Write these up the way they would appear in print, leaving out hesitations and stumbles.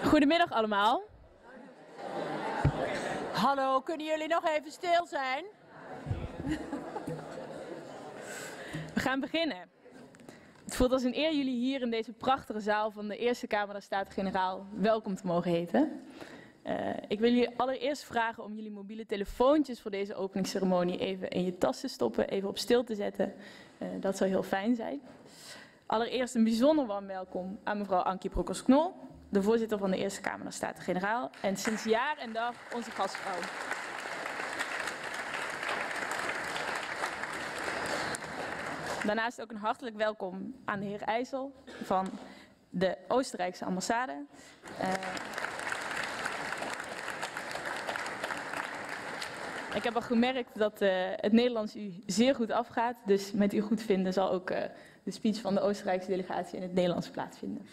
Goedemiddag allemaal. Hallo, kunnen jullie nog even stil zijn? We gaan beginnen. Het voelt als een eer jullie hier in deze prachtige zaal van de Eerste Kamer der Staten-Generaal welkom te mogen heten. Ik wil jullie allereerst vragen om jullie mobiele telefoontjes voor deze openingsceremonie even in je tas te stoppen, even op stil te zetten. Dat zou heel fijn zijn. Allereerst een bijzonder warm welkom aan mevrouw Ankie Broekers-Knol, de voorzitter van de Eerste Kamer der Staten-Generaal en sinds jaar en dag onze gastvrouw. Daarnaast ook een hartelijk welkom aan de heer IJssel van de Oostenrijkse ambassade. Ik heb al gemerkt dat het Nederlands u zeer goed afgaat, dus met uw goedvinden zal ook de speech van de Oostenrijkse delegatie in het Nederlands plaatsvinden.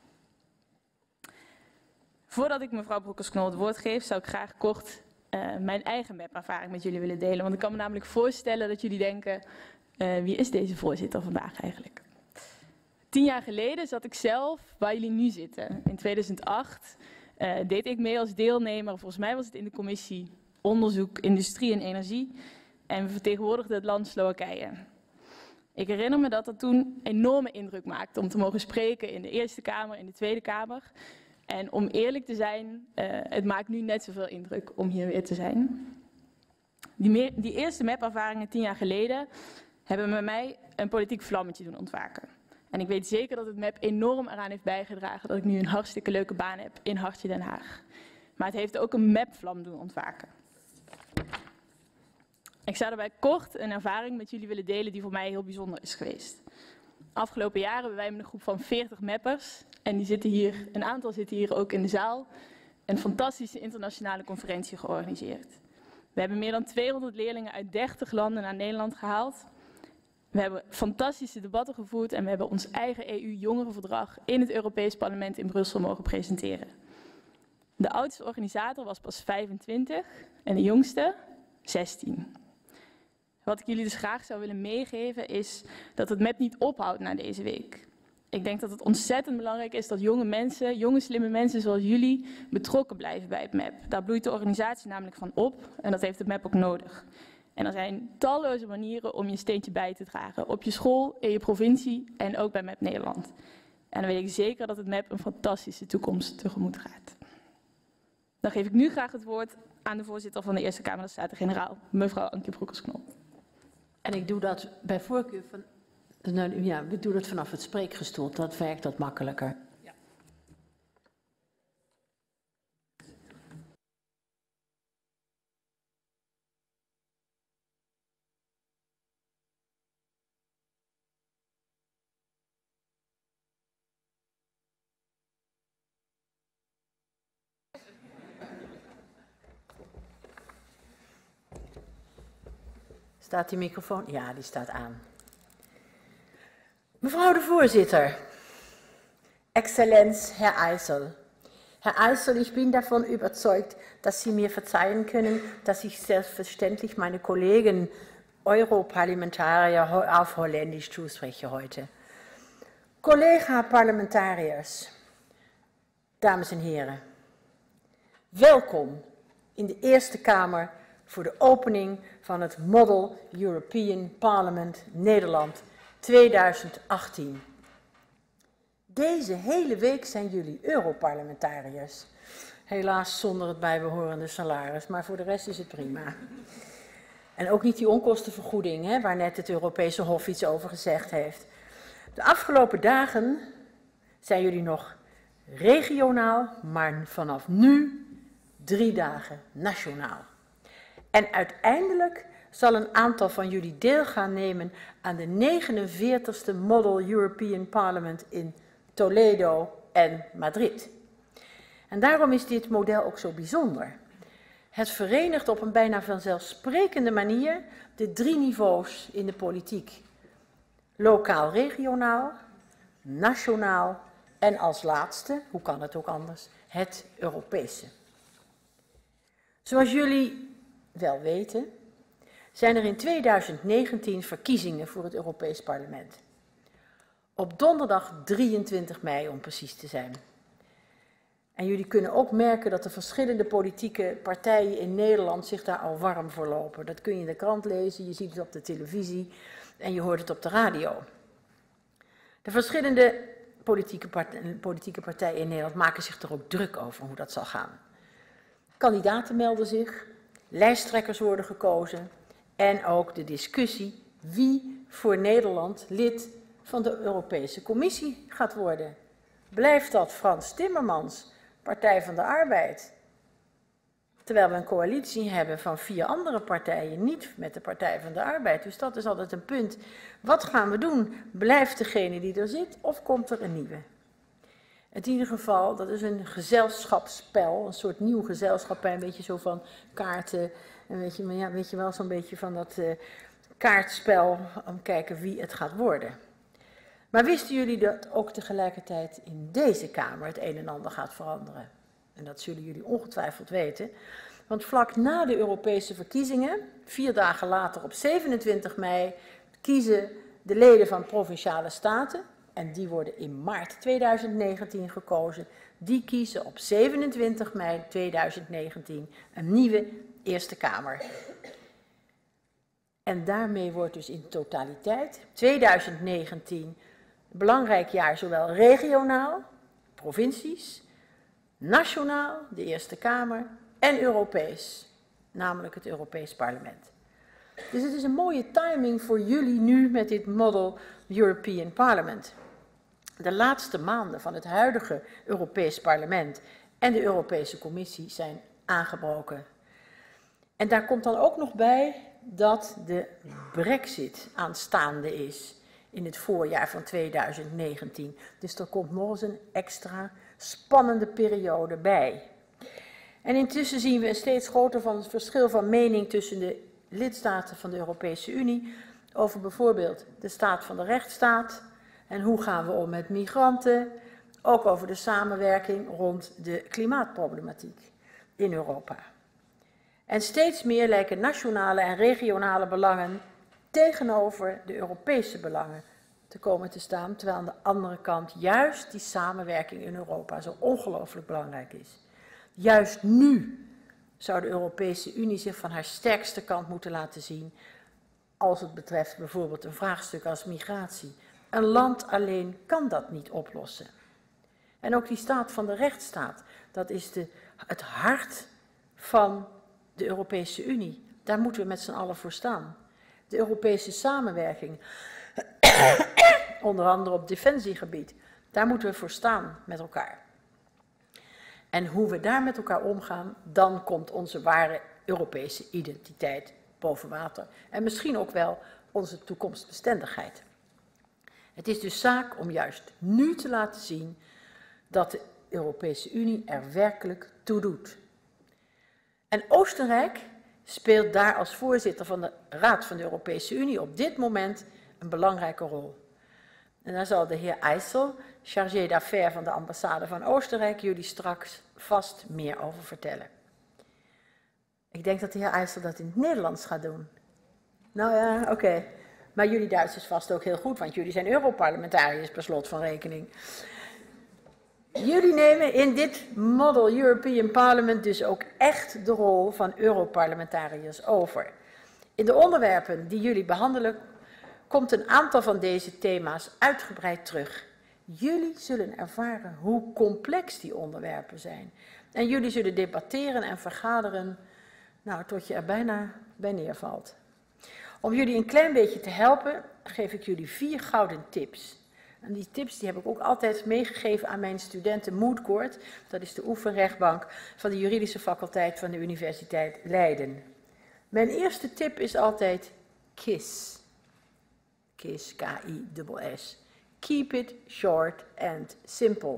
Voordat ik mevrouw Broekers-Knol het woord geef, zou ik graag kort mijn eigen MEP-ervaring met jullie willen delen. Want ik kan me namelijk voorstellen dat jullie denken, wie is deze voorzitter vandaag eigenlijk? 10 jaar geleden zat ik zelf waar jullie nu zitten. In 2008 deed ik mee als deelnemer, volgens mij was het in de commissie Onderzoek, Industrie en Energie. En we vertegenwoordigden het land Slowakije. Ik herinner me dat dat toen enorme indruk maakte om te mogen spreken in de Eerste Kamer, in de Tweede Kamer. En om eerlijk te zijn, het maakt nu net zoveel indruk om hier weer te zijn. Die eerste MEP-ervaringen 10 jaar geleden hebben met mij een politiek vlammetje doen ontwaken. En ik weet zeker dat het MEP enorm eraan heeft bijgedragen dat ik nu een hartstikke leuke baan heb in Hartje Den Haag. Maar het heeft ook een MEP-vlam doen ontwaken. Ik zou daarbij kort een ervaring met jullie willen delen die voor mij heel bijzonder is geweest. Afgelopen jaren hebben wij met een groep van 40 MEP'ers, en die zitten hier, een aantal zitten hier ook in de zaal, een fantastische internationale conferentie georganiseerd. We hebben meer dan 200 leerlingen uit 30 landen naar Nederland gehaald. We hebben fantastische debatten gevoerd en we hebben ons eigen EU-jongerenverdrag in het Europees Parlement in Brussel mogen presenteren. De oudste organisator was pas 25 en de jongste 16. Wat ik jullie dus graag zou willen meegeven is dat het MEP niet ophoudt na deze week. Ik denk dat het ontzettend belangrijk is dat jonge mensen, jonge slimme mensen zoals jullie betrokken blijven bij het MEP. Daar bloeit de organisatie namelijk van op en dat heeft het MEP ook nodig. En er zijn talloze manieren om je steentje bij te dragen. Op je school, in je provincie en ook bij MEP Nederland. En dan weet ik zeker dat het MEP een fantastische toekomst tegemoet gaat. Dan geef ik nu graag het woord aan de voorzitter van de Eerste Kamer der Staten-Generaal, mevrouw Ankie Broekers-Knol. En ik doe dat bij voorkeur van, ja, we doen het vanaf het spreekgestoel, dat werkt dat makkelijker. Ja. Staat die microfoon? Ja, die staat aan. Mevrouw de voorzitter, Exzellenz Herr Eissel. Herr Eissel, ich bin davon überzeugt, dass Sie mir verzeihen können, dass ich selbstverständlich meine Kollegen Europarlamentarier auf Holländisch zuspreche heute. Collega-parlementariërs, dames en heren, welkom in de Eerste Kamer voor de opening van het Model European Parliament Nederland 2018. Deze hele week zijn jullie Europarlementariërs. Helaas zonder het bijbehorende salaris, maar voor de rest is het prima. En ook niet die onkostenvergoeding, hè, waar net het Europese Hof iets over gezegd heeft. De afgelopen dagen zijn jullie nog regionaal, maar vanaf nu 3 dagen nationaal. En uiteindelijk zal een aantal van jullie deel gaan nemen aan de 49e Model European Parliament in Toledo en Madrid. En daarom is dit model ook zo bijzonder. Het verenigt op een bijna vanzelfsprekende manier de 3 niveaus in de politiek. Lokaal-regionaal, nationaal en als laatste, hoe kan het ook anders, het Europese. Zoals jullie wel weten, zijn er in 2019 verkiezingen voor het Europees Parlement. Op donderdag 23 mei om precies te zijn. En jullie kunnen ook merken dat de verschillende politieke partijen in Nederland zich daar al warm voor lopen. Dat kun je in de krant lezen, je ziet het op de televisie en je hoort het op de radio. De verschillende politieke partijen in Nederland maken zich er ook druk over hoe dat zal gaan. Kandidaten melden zich, lijsttrekkers worden gekozen en ook de discussie wie voor Nederland lid van de Europese Commissie gaat worden. Blijft dat Frans Timmermans, Partij van de Arbeid? Terwijl we een coalitie hebben van 4 andere partijen, niet met de Partij van de Arbeid. Dus dat is altijd een punt. Wat gaan we doen? Blijft degene die er zit of komt er een nieuwe? In ieder geval, dat is een gezelschapsspel, een soort nieuw gezelschap, een beetje zo van kaarten. En weet je wel, zo'n beetje van dat kaartspel om kijken wie het gaat worden. Maar wisten jullie dat ook tegelijkertijd in deze Kamer het een en ander gaat veranderen? En dat zullen jullie ongetwijfeld weten. Want vlak na de Europese verkiezingen, 4 dagen later op 27 mei, kiezen de leden van Provinciale Staten, en die worden in maart 2019 gekozen, die kiezen op 27 mei 2019 een nieuwe Eerste Kamer. En daarmee wordt dus in totaliteit 2019 een belangrijk jaar, zowel regionaal, provincies, nationaal, de Eerste Kamer, en Europees, namelijk het Europees Parlement. Dus het is een mooie timing voor jullie nu met dit Model European Parliament. De laatste maanden van het huidige Europees Parlement en de Europese Commissie zijn aangebroken. En daar komt dan ook nog bij dat de Brexit aanstaande is in het voorjaar van 2019. Dus er komt nog eens een extra spannende periode bij. En intussen zien we een steeds groter verschil van mening tussen de lidstaten van de Europese Unie over bijvoorbeeld de staat van de rechtsstaat en hoe gaan we om met migranten, ook over de samenwerking rond de klimaatproblematiek in Europa. En steeds meer lijken nationale en regionale belangen tegenover de Europese belangen te komen te staan, terwijl aan de andere kant juist die samenwerking in Europa zo ongelooflijk belangrijk is. Juist nu zou de Europese Unie zich van haar sterkste kant moeten laten zien als het betreft bijvoorbeeld een vraagstuk als migratie. Een land alleen kan dat niet oplossen. En ook die staat van de rechtsstaat, dat is het hart van de Europese Unie. Daar moeten we met z'n allen voor staan. De Europese samenwerking, onder andere op defensiegebied, daar moeten we voor staan met elkaar. En hoe we daar met elkaar omgaan, dan komt onze ware Europese identiteit boven water. En misschien ook wel onze toekomstbestendigheid. Het is dus zaak om juist nu te laten zien dat de Europese Unie er werkelijk toe doet. En Oostenrijk speelt daar als voorzitter van de Raad van de Europese Unie op dit moment een belangrijke rol. En daar zal de heer Eissel, chargé d'affaires van de ambassade van Oostenrijk, jullie straks vast meer over vertellen. Ik denk dat de heer Eissel dat in het Nederlands gaat doen. Nou ja, oké. Maar jullie Duits is vast ook heel goed, want jullie zijn Europarlementariërs per slot van rekening. Jullie nemen in dit Model European Parliament dus ook echt de rol van Europarlementariërs over. In de onderwerpen die jullie behandelen komt een aantal van deze thema's uitgebreid terug. Jullie zullen ervaren hoe complex die onderwerpen zijn. En jullie zullen debatteren en vergaderen, nou, tot je er bijna bij neervalt. Om jullie een klein beetje te helpen, geef ik jullie 4 gouden tips. En die tips die heb ik ook altijd meegegeven aan mijn studenten Moot Court. Dat is de oefenrechtbank van de juridische faculteit van de Universiteit Leiden. Mijn eerste tip is altijd KISS. KISS, K-I-S-S. Keep it short and simple.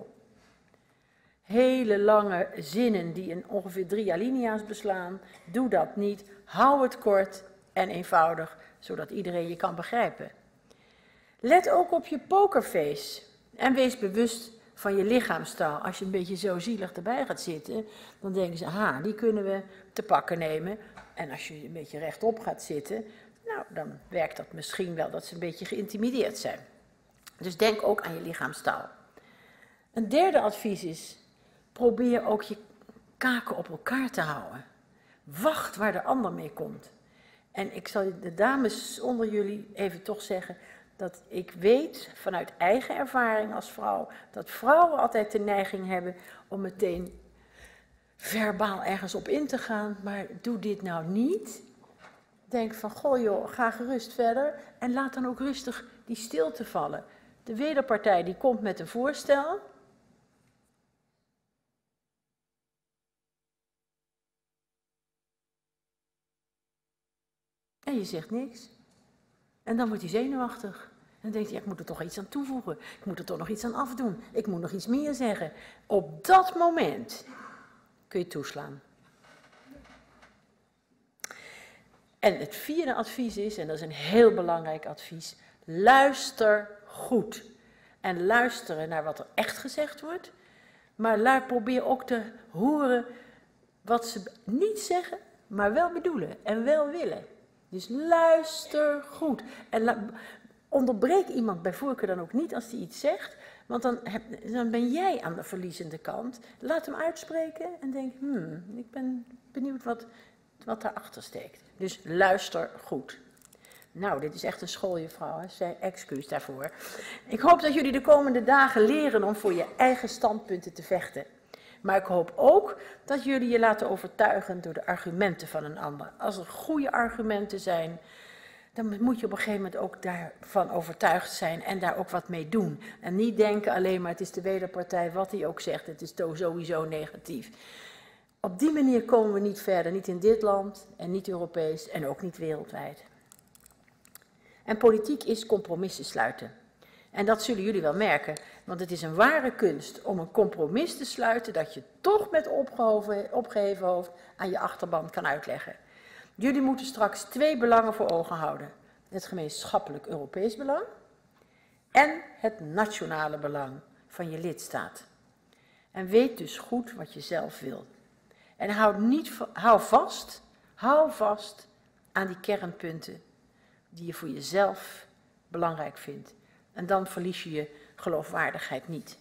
Hele lange zinnen die in ongeveer 3 alinea's beslaan, doe dat niet. Hou het kort en eenvoudig, zodat iedereen je kan begrijpen. Let ook op je pokerface en wees bewust van je lichaamstaal. Als je een beetje zo zielig erbij gaat zitten, dan denken ze, aha, die kunnen we te pakken nemen. En als je een beetje rechtop gaat zitten, nou, dan werkt dat misschien wel dat ze een beetje geïntimideerd zijn. Dus denk ook aan je lichaamstaal. Een derde advies is, probeer ook je kaken op elkaar te houden. Wacht waar de ander mee komt. En ik zal de dames onder jullie even toch zeggen dat ik weet vanuit eigen ervaring als vrouw dat vrouwen altijd de neiging hebben om meteen verbaal ergens op in te gaan. Maar doe dit nou niet. Denk van, goh joh, ga gerust verder en laat dan ook rustig die stilte vallen. De wederpartij die komt met een voorstel. En je zegt niks. En dan wordt hij zenuwachtig. En dan denkt hij, ja, ik moet er toch iets aan toevoegen. Ik moet er toch nog iets aan afdoen. Ik moet nog iets meer zeggen. Op dat moment kun je toeslaan. En het vierde advies is, en dat is een heel belangrijk advies, luister goed. En luisteren naar wat er echt gezegd wordt, maar probeer ook te horen wat ze niet zeggen, maar wel bedoelen en wel willen. Dus luister goed. En onderbreek iemand bij voorkeur dan ook niet als hij iets zegt, want dan ben jij aan de verliezende kant. Laat hem uitspreken en denk, ik ben benieuwd wat daarachter steekt. Dus luister goed. Nou, dit is echt een schooljuffrouw, hè? Zij excuus daarvoor. Ik hoop dat jullie de komende dagen leren om voor je eigen standpunten te vechten. Maar ik hoop ook dat jullie je laten overtuigen door de argumenten van een ander. Als er goede argumenten zijn, dan moet je op een gegeven moment ook daarvan overtuigd zijn en daar ook wat mee doen. En niet denken alleen maar, het is de wederpartij, wat hij ook zegt, het is sowieso negatief. Op die manier komen we niet verder, niet in dit land en niet Europees en ook niet wereldwijd. En politiek is compromissen sluiten. En dat zullen jullie wel merken, want het is een ware kunst om een compromis te sluiten dat je toch met opgeheven hoofd aan je achterban kan uitleggen. Jullie moeten straks 2 belangen voor ogen houden. Het gemeenschappelijk Europees belang en het nationale belang van je lidstaat. En weet dus goed wat je zelf wilt. En hou vast aan die kernpunten die je voor jezelf belangrijk vindt. En dan verlies je je geloofwaardigheid niet.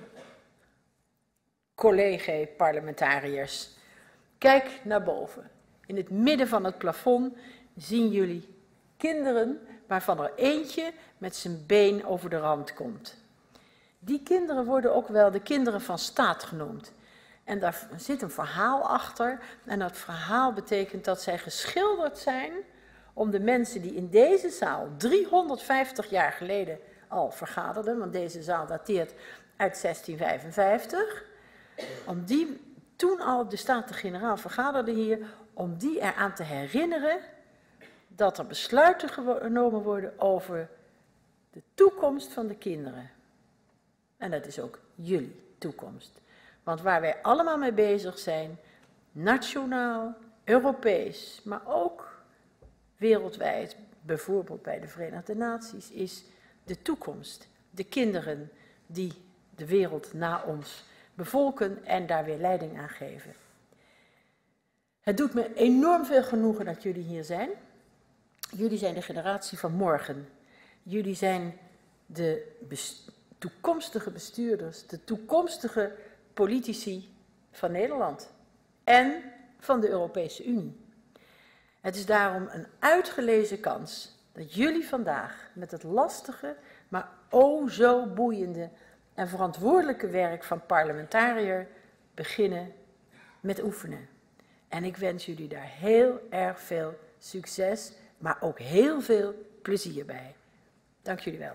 Collega-parlementariërs, kijk naar boven. In het midden van het plafond zien jullie kinderen waarvan er eentje met zijn been over de rand komt. Die kinderen worden ook wel de kinderen van staat genoemd. En daar zit een verhaal achter. En dat verhaal betekent dat zij geschilderd zijn om de mensen die in deze zaal 350 jaar geleden al vergaderden, want deze zaal dateert uit 1655, om die toen al de Staten-Generaal vergaderden hier, om die eraan te herinneren dat er besluiten genomen worden over de toekomst van de kinderen. En dat is ook jullie toekomst. Want waar wij allemaal mee bezig zijn, nationaal, Europees, maar ook wereldwijd, bijvoorbeeld bij de Verenigde Naties, is de toekomst. De kinderen die de wereld na ons bevolken en daar weer leiding aan geven. Het doet me enorm veel genoegen dat jullie hier zijn. Jullie zijn de generatie van morgen. Jullie zijn de toekomstige bestuurders, de toekomstige politici van Nederland en van de Europese Unie. Het is daarom een uitgelezen kans dat jullie vandaag met het lastige, maar o zo boeiende en verantwoordelijke werk van parlementariër beginnen met oefenen. En ik wens jullie daar heel erg veel succes, maar ook heel veel plezier bij. Dank jullie wel.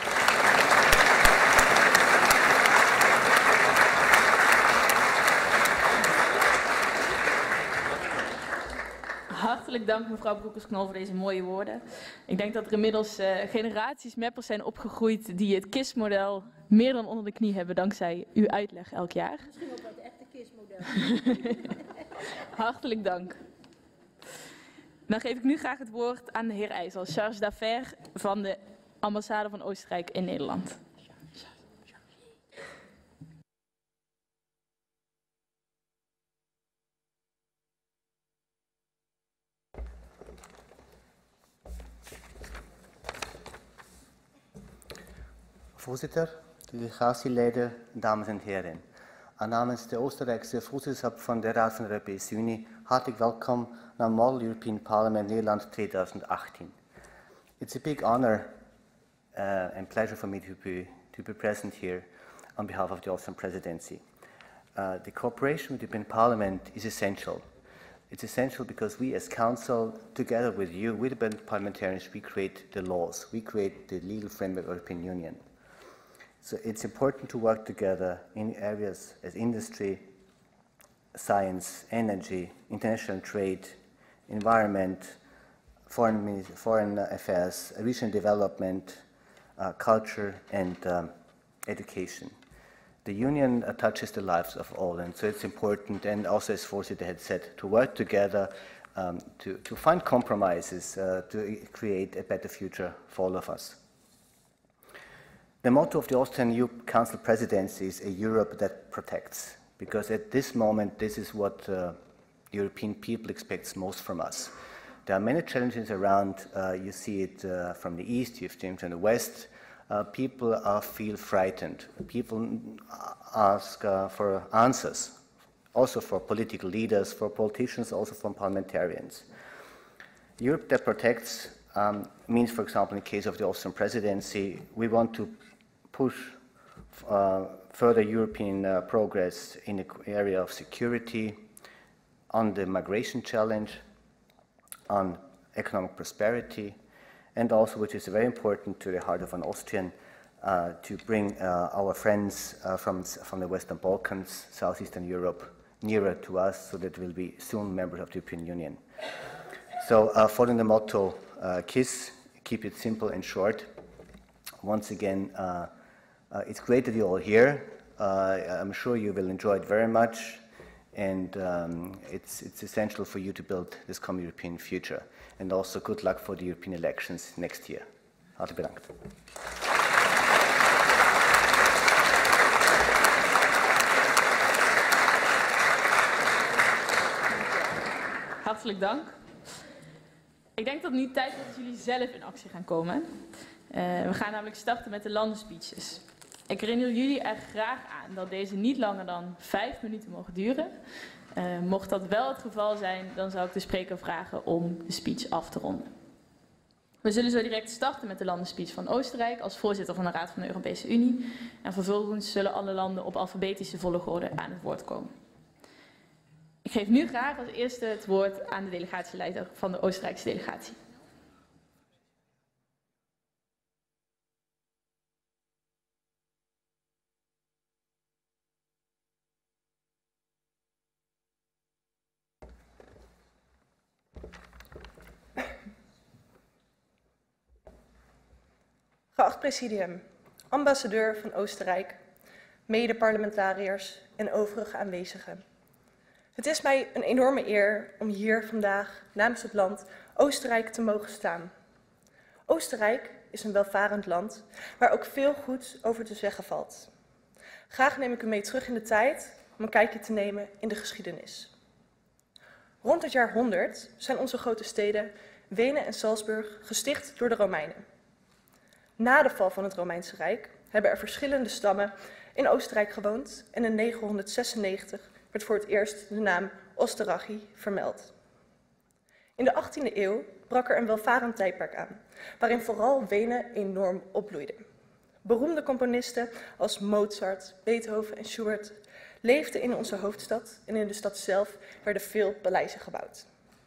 Hartelijk dank mevrouw Broekers-Knol voor deze mooie woorden. Ik denk dat er inmiddels generaties mappers zijn opgegroeid die het KISS-model meer dan onder de knie hebben dankzij uw uitleg elk jaar. Misschien ook wel het echte KISS-model. Hartelijk dank. Dan geef ik nu graag het woord aan de heer IJssel, charge d'affaires van de ambassade van Oostenrijk in Nederland. Voorzitter, delegatieleden, dames en heren. Namens de Oostenrijkse voorzitterschap van de Raad van de Europese Unie hartelijk welkom naar Model European Parliament Nederland 2018. It's a big honor and pleasure for me to be present here on behalf of the Austrian presidency. The cooperation with the European Parliament is essential. It's essential because we as Council, together with you, with the parliamentarians, we create the laws, we create the legal framework of the European Union. So it's important to work together in areas as industry, science, energy, international trade, environment, foreign affairs, regional development, culture and education. The Union touches the lives of all, and so it's important, and also as Voorzitter had said, to work together to find compromises to create a better future for all of us. The motto of the Austrian EU Council presidency is a Europe that protects, because at this moment, this is what the European people expect most from us. There are many challenges around. You see it from the east, you see it from the west. People feel frightened. People ask for answers, also for political leaders, for politicians, also from parliamentarians. Europe that protects means, for example, in the case of the Austrian presidency, we want to push further European progress in the area of security, on the migration challenge, on economic prosperity, and also, which is very important to the heart of an Austrian, to bring our friends from the Western Balkans, Southeastern Europe, nearer to us so that we'll be soon members of the European Union. So following the motto, KISS, keep it simple and short. Once again, it's great that you're all here. I'm sure you will enjoy it very much, and it's essential for you to build this common European future. And also good luck for the European elections next year. Hartelijk bedankt. Hartelijk dank. Ik denk dat het nu tijd is dat jullie zelf in actie gaan komen. We gaan namelijk starten met de landenspeeches. Ik herinner jullie er graag aan dat deze niet langer dan 5 minuten mogen duren. Mocht dat wel het geval zijn, dan zou ik de spreker vragen om de speech af te ronden. We zullen zo direct starten met de landenspeech van Oostenrijk als voorzitter van de Raad van de Europese Unie. En vervolgens zullen alle landen op alfabetische volgorde aan het woord komen. Ik geef nu graag als eerste het woord aan de delegatieleider van de Oostenrijkse delegatie. Geacht presidium, ambassadeur van Oostenrijk, mede-parlementariërs en overige aanwezigen. Het is mij een enorme eer om hier vandaag namens het land Oostenrijk te mogen staan. Oostenrijk is een welvarend land waar ook veel goeds over te zeggen valt. Graag neem ik u mee terug in de tijd om een kijkje te nemen in de geschiedenis. Rond het jaar 100 zijn onze grote steden Wenen en Salzburg gesticht door de Romeinen. Na de val van het Romeinse Rijk hebben er verschillende stammen in Oostenrijk gewoond en in 996 werd voor het eerst de naam Osterrachi vermeld. In de 18e eeuw brak er een welvarend tijdperk aan, waarin vooral Wenen enorm opbloeide. Beroemde componisten als Mozart, Beethoven en Schubert leefden in onze hoofdstad en in de stad zelf werden veel paleizen gebouwd.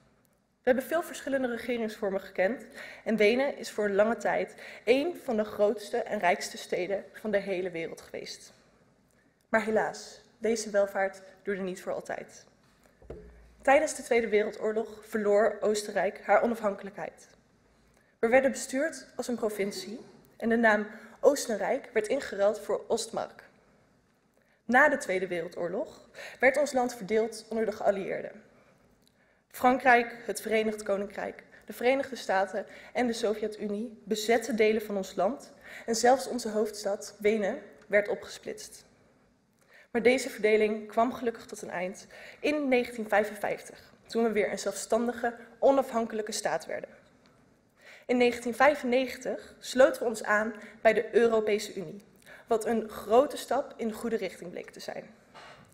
We hebben veel verschillende regeringsvormen gekend en Wenen is voor een lange tijd één van de grootste en rijkste steden van de hele wereld geweest. Maar helaas, deze welvaart duurde niet voor altijd. Tijdens de Tweede Wereldoorlog verloor Oostenrijk haar onafhankelijkheid. We werden bestuurd als een provincie en de naam Oostenrijk werd ingeruild voor Ostmark. Na de Tweede Wereldoorlog werd ons land verdeeld onder de geallieerden. Frankrijk, het Verenigd Koninkrijk, de Verenigde Staten en de Sovjet-Unie bezetten delen van ons land en zelfs onze hoofdstad, Wenen, werd opgesplitst. Maar deze verdeling kwam gelukkig tot een eind in 1955, toen we weer een zelfstandige, onafhankelijke staat werden. In 1995 sloten we ons aan bij de Europese Unie, wat een grote stap in de goede richting bleek te zijn.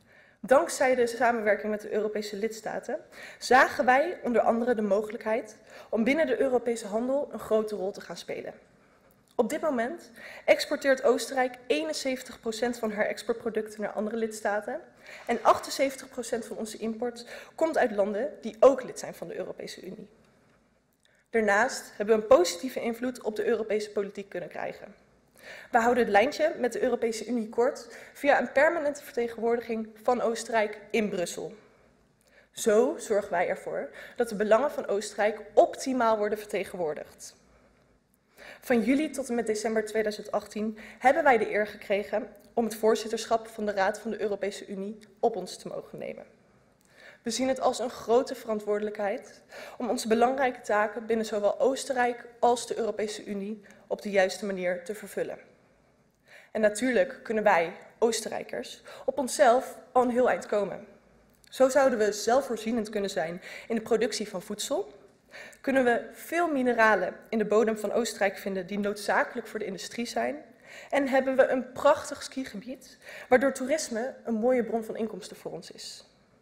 Dankzij de samenwerking met de Europese lidstaten zagen wij onder andere de mogelijkheid om binnen de Europese handel een grote rol te gaan spelen. Op dit moment exporteert Oostenrijk 71% van haar exportproducten naar andere lidstaten en 78% van onze import komt uit landen die ook lid zijn van de Europese Unie. Daarnaast hebben we een positieve invloed op de Europese politiek kunnen krijgen. We houden het lijntje met de Europese Unie kort via een permanente vertegenwoordiging van Oostenrijk in Brussel. Zo zorgen wij ervoor dat de belangen van Oostenrijk optimaal worden vertegenwoordigd. Van juli tot en met december 2018 hebben wij de eer gekregen om het voorzitterschap van de Raad van de Europese Unie op ons te mogen nemen. We zien het als een grote verantwoordelijkheid om onze belangrijke taken binnen zowel Oostenrijk als de Europese Unie op de juiste manier te vervullen. En natuurlijk kunnen wij, Oostenrijkers, op onszelf al een heel eind komen. Zo zouden we zelfvoorzienend kunnen zijn in de productie van voedsel, kunnen we veel mineralen in de bodem van Oostenrijk vinden die noodzakelijk voor de industrie zijn en hebben we een prachtig skigebied waardoor toerisme een mooie bron van inkomsten voor ons is.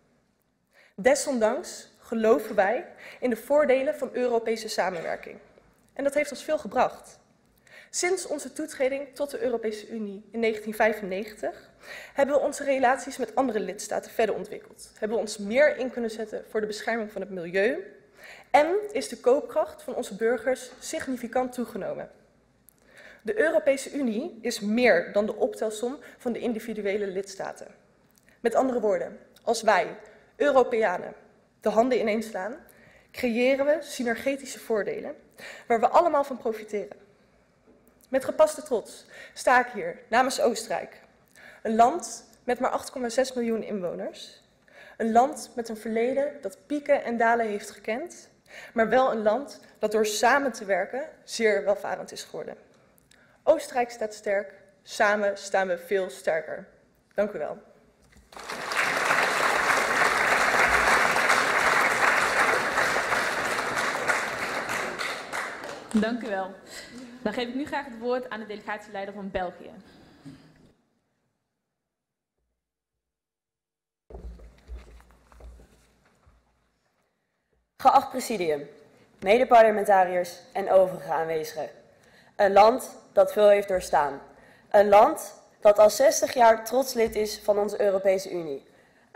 Desondanks geloven wij in de voordelen van Europese samenwerking. En dat heeft ons veel gebracht. Sinds onze toetreding tot de Europese Unie in 1995 hebben we onze relaties met andere lidstaten verder ontwikkeld. Hebben we ons meer in kunnen zetten voor de bescherming van het milieu en is de koopkracht van onze burgers significant toegenomen. De Europese Unie is meer dan de optelsom van de individuele lidstaten. Met andere woorden, als wij, Europeanen, de handen ineenslaan, creëren we synergetische voordelen waar we allemaal van profiteren. Met gepaste trots sta ik hier namens Oostenrijk, een land met maar 8,6 miljoen inwoners, een land met een verleden dat pieken en dalen heeft gekend, maar wel een land dat door samen te werken zeer welvarend is geworden. Oostenrijk staat sterk, samen staan we veel sterker. Dank u wel. Dank u wel. Dan geef ik nu graag het woord aan de delegatieleider van België. Geacht presidium, medeparlementariërs en overige aanwezigen. Een land dat veel heeft doorstaan. Een land dat al 60 jaar trots lid is van onze Europese Unie.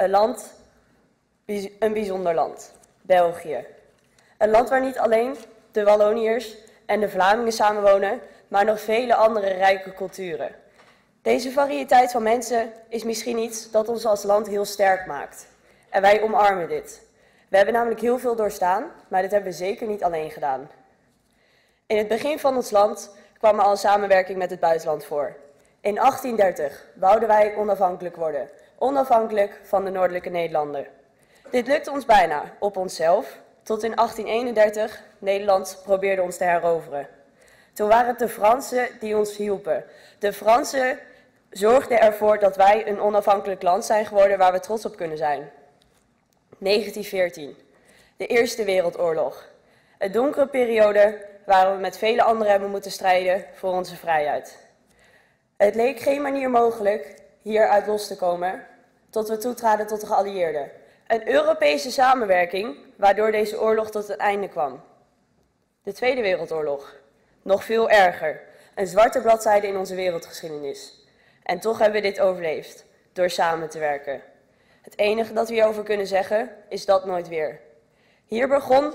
Een bijzonder land, België. Een land waar niet alleen de Walloniërs en de Vlamingen samenwonen, maar nog vele andere rijke culturen. Deze variëteit van mensen is misschien iets dat ons als land heel sterk maakt. En wij omarmen dit. We hebben namelijk heel veel doorstaan, maar dit hebben we zeker niet alleen gedaan. In het begin van ons land kwam er al samenwerking met het buitenland voor. In 1830 wouden wij onafhankelijk worden, onafhankelijk van de Noordelijke Nederlanden. Dit lukte ons bijna op onszelf, tot in 1831 Nederland probeerde ons te heroveren. Toen waren het de Fransen die ons hielpen. De Fransen zorgden ervoor dat wij een onafhankelijk land zijn geworden waar we trots op kunnen zijn. 1914, de Eerste Wereldoorlog. Een donkere periode waar we met vele anderen hebben moeten strijden voor onze vrijheid. Het leek geen manier mogelijk hieruit los te komen tot we toetraden tot de geallieerden. Een Europese samenwerking waardoor deze oorlog tot het einde kwam. De Tweede Wereldoorlog, nog veel erger. Een zwarte bladzijde in onze wereldgeschiedenis. En toch hebben we dit overleefd, door samen te werken. Het enige dat we hierover kunnen zeggen, is dat nooit weer. Hier begon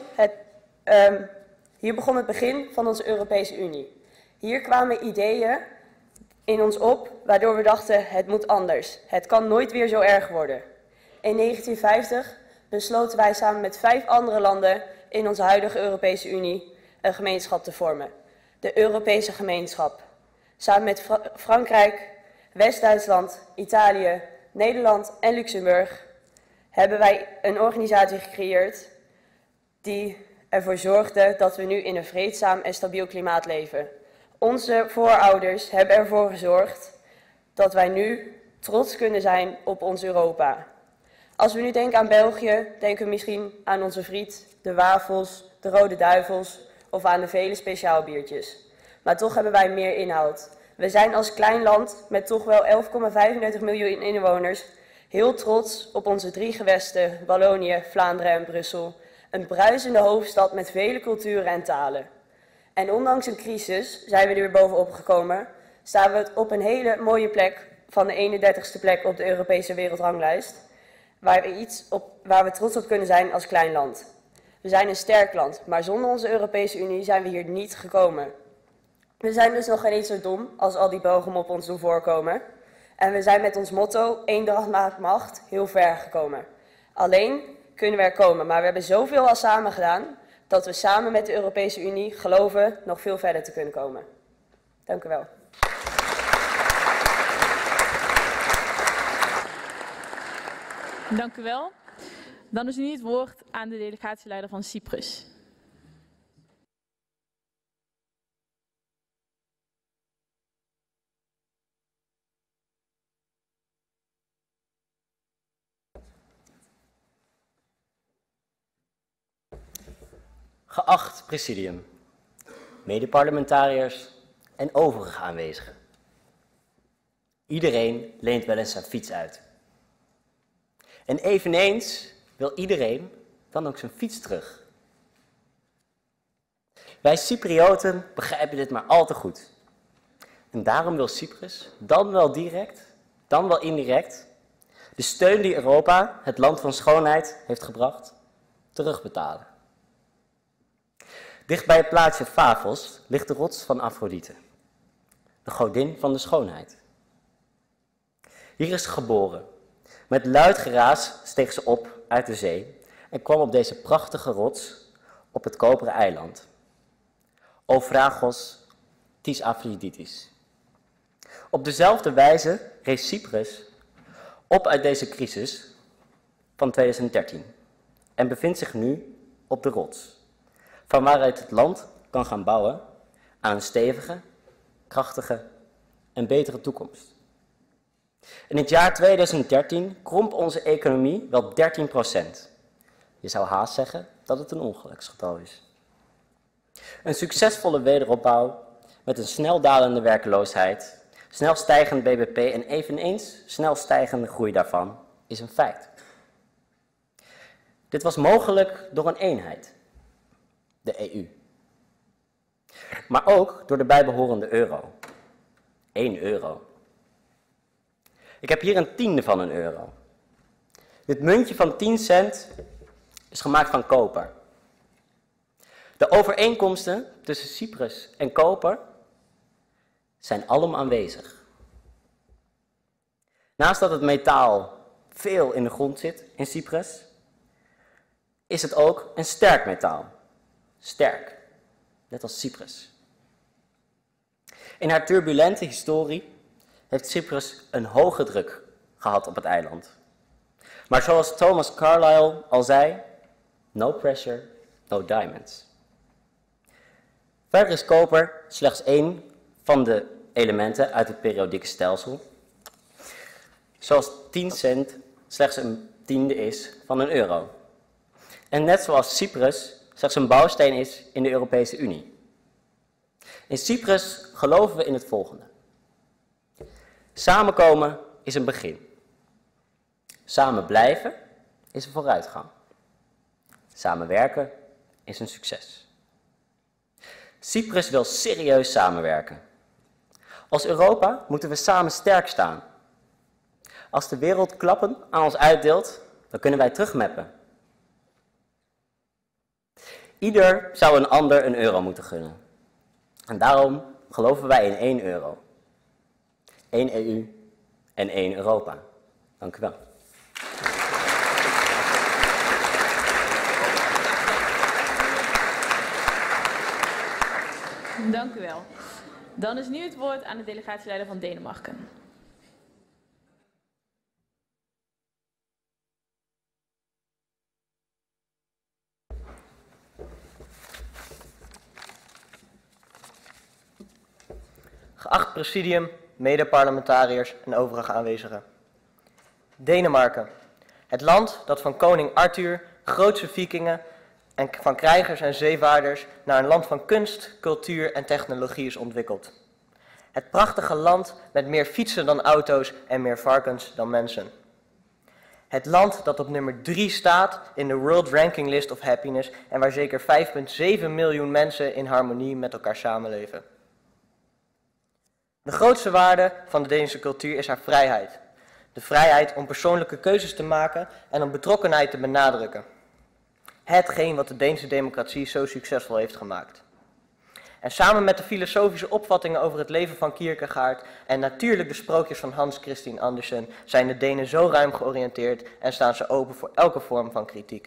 het begin van onze Europese Unie. Hier kwamen ideeën in ons op, waardoor we dachten, het moet anders. Het kan nooit weer zo erg worden. In 1950 besloten wij samen met 5 andere landen in onze huidige Europese Unie een gemeenschap te vormen. De Europese Gemeenschap. Samen met Frankrijk, West-Duitsland, Italië, Nederland en Luxemburg hebben wij een organisatie gecreëerd die ervoor zorgde dat we nu in een vreedzaam en stabiel klimaat leven. Onze voorouders hebben ervoor gezorgd dat wij nu trots kunnen zijn op ons Europa. Als we nu denken aan België, denken we misschien aan onze friet, de wafels, de rode duivels of aan de vele speciaalbiertjes. Maar toch hebben wij meer inhoud. We zijn als klein land met toch wel 11,35 miljoen inwoners Heel trots op onze 3 gewesten, Wallonië, Vlaanderen en Brussel. Een bruisende hoofdstad met vele culturen en talen. En ondanks een crisis zijn we er weer bovenop gekomen. Staan we op een hele mooie plek van de 31ste plek op de Europese wereldranglijst. Waar we trots op kunnen zijn als klein land. We zijn een sterk land, maar zonder onze Europese Unie zijn we hier niet gekomen. We zijn dus nog niet zo dom als al die Belgen op ons doen voorkomen. En we zijn met ons motto, eendracht maakt macht, heel ver gekomen. Alleen kunnen we er komen, maar we hebben zoveel al samen gedaan, dat we samen met de Europese Unie geloven nog veel verder te kunnen komen. Dank u wel. Dank u wel. Dan is nu het woord aan de delegatieleider van Cyprus. Geacht presidium, medeparlementariërs en overige aanwezigen. Iedereen leent wel eens zijn fiets uit. En eveneens wil iedereen dan ook zijn fiets terug. Wij Cyprioten begrijpen dit maar al te goed. En daarom wil Cyprus, dan wel direct, dan wel indirect, de steun die Europa, het land van schoonheid, heeft gebracht, terugbetalen. Dicht bij het plaatsje Phafos ligt de rots van Afrodite, de godin van de schoonheid. Hier is ze geboren. Met luid geraas steeg ze op uit de zee en kwam op deze prachtige rots op het koperen eiland. Ovragos tis Aphroditis. Op dezelfde wijze rees Cyprus op uit deze crisis van 2013 en bevindt zich nu op de rots, van waaruit het land kan gaan bouwen aan een stevige, krachtige en betere toekomst. In het jaar 2013 kromp onze economie wel 13%. Je zou haast zeggen dat het een ongeluksgetal is. Een succesvolle wederopbouw met een snel dalende werkloosheid, snel stijgend BBP en eveneens snel stijgende groei daarvan is een feit. Dit was mogelijk door een eenheid, de EU. Maar ook door de bijbehorende euro. 1 euro. Ik heb hier een tiende van een euro. Dit muntje van 10 cent is gemaakt van koper. De overeenkomsten tussen Cyprus en koper zijn alom aanwezig. Naast dat het metaal veel in de grond zit in Cyprus, is het ook een sterk metaal. Sterk, net als Cyprus. In haar turbulente historie heeft Cyprus een hoge druk gehad op het eiland. Maar zoals Thomas Carlyle al zei, no pressure, no diamonds. Verder is koper slechts 1 van de elementen uit het periodieke stelsel. Zoals 10 cent slechts een tiende is van een euro. En net zoals Cyprus slechts een bouwsteen is in de Europese Unie. In Cyprus geloven we in het volgende. Samenkomen is een begin. Samen blijven is een vooruitgang. Samenwerken is een succes. Cyprus wil serieus samenwerken. Als Europa moeten we samen sterk staan. Als de wereld klappen aan ons uitdeelt, dan kunnen wij terugmappen. Ieder zou een ander een euro moeten gunnen. En daarom geloven wij in 1 euro. 1 EU en 1 Europa. Dank u wel. Dank u wel. Dan is nu het woord aan de delegatieleider van Denemarken. Geacht presidium, medeparlementariërs en overige aanwezigen. Denemarken, het land dat van koning Arthur, grootse vikingen en van krijgers en zeevaarders naar een land van kunst, cultuur en technologie is ontwikkeld. Het prachtige land met meer fietsen dan auto's en meer varkens dan mensen. Het land dat op nummer 3 staat in de World Ranking List of Happiness en waar zeker 5,7 miljoen mensen in harmonie met elkaar samenleven. De grootste waarde van de Deense cultuur is haar vrijheid. De vrijheid om persoonlijke keuzes te maken en om betrokkenheid te benadrukken. Hetgeen wat de Deense democratie zo succesvol heeft gemaakt. En samen met de filosofische opvattingen over het leven van Kierkegaard en natuurlijk de sprookjes van Hans Christian Andersen zijn de Denen zo ruim georiënteerd en staan ze open voor elke vorm van kritiek.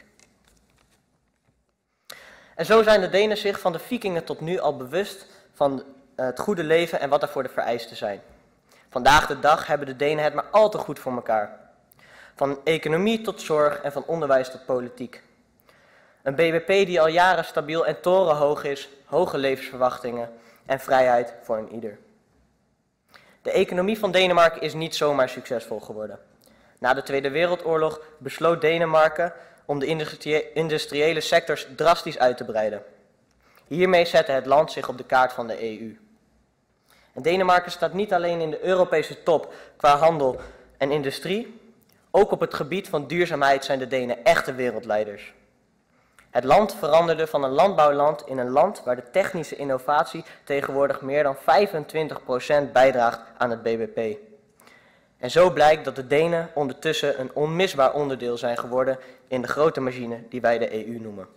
En zo zijn de Denen zich van de Vikingen tot nu al bewust van het goede leven en wat daarvoor de vereisten zijn. Vandaag de dag hebben de Denen het maar al te goed voor elkaar. Van economie tot zorg en van onderwijs tot politiek. Een BBP die al jaren stabiel en torenhoog is, hoge levensverwachtingen en vrijheid voor een ieder. De economie van Denemarken is niet zomaar succesvol geworden. Na de Tweede Wereldoorlog besloot Denemarken om de industriële sectors drastisch uit te breiden. Hiermee zette het land zich op de kaart van de EU. En Denemarken staat niet alleen in de Europese top qua handel en industrie, ook op het gebied van duurzaamheid zijn de Denen echte wereldleiders. Het land veranderde van een landbouwland in een land waar de technische innovatie tegenwoordig meer dan 25% bijdraagt aan het BBP. En zo blijkt dat de Denen ondertussen een onmisbaar onderdeel zijn geworden in de grote machine die wij de EU noemen.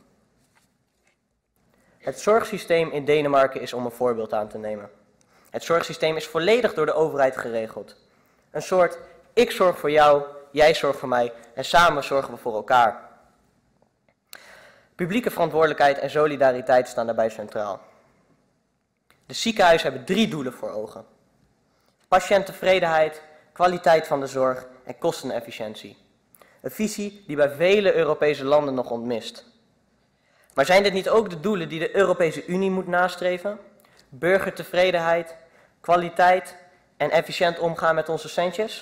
Het zorgsysteem in Denemarken is om een voorbeeld aan te nemen. Het zorgsysteem is volledig door de overheid geregeld. Een soort ik zorg voor jou, jij zorgt voor mij en samen zorgen we voor elkaar. Publieke verantwoordelijkheid en solidariteit staan daarbij centraal. De ziekenhuizen hebben 3 doelen voor ogen. Patiënttevredenheid, kwaliteit van de zorg en kostenefficiëntie. Een visie die bij vele Europese landen nog ontmist. Maar zijn dit niet ook de doelen die de Europese Unie moet nastreven? Burgertevredenheid, kwaliteit en efficiënt omgaan met onze centjes?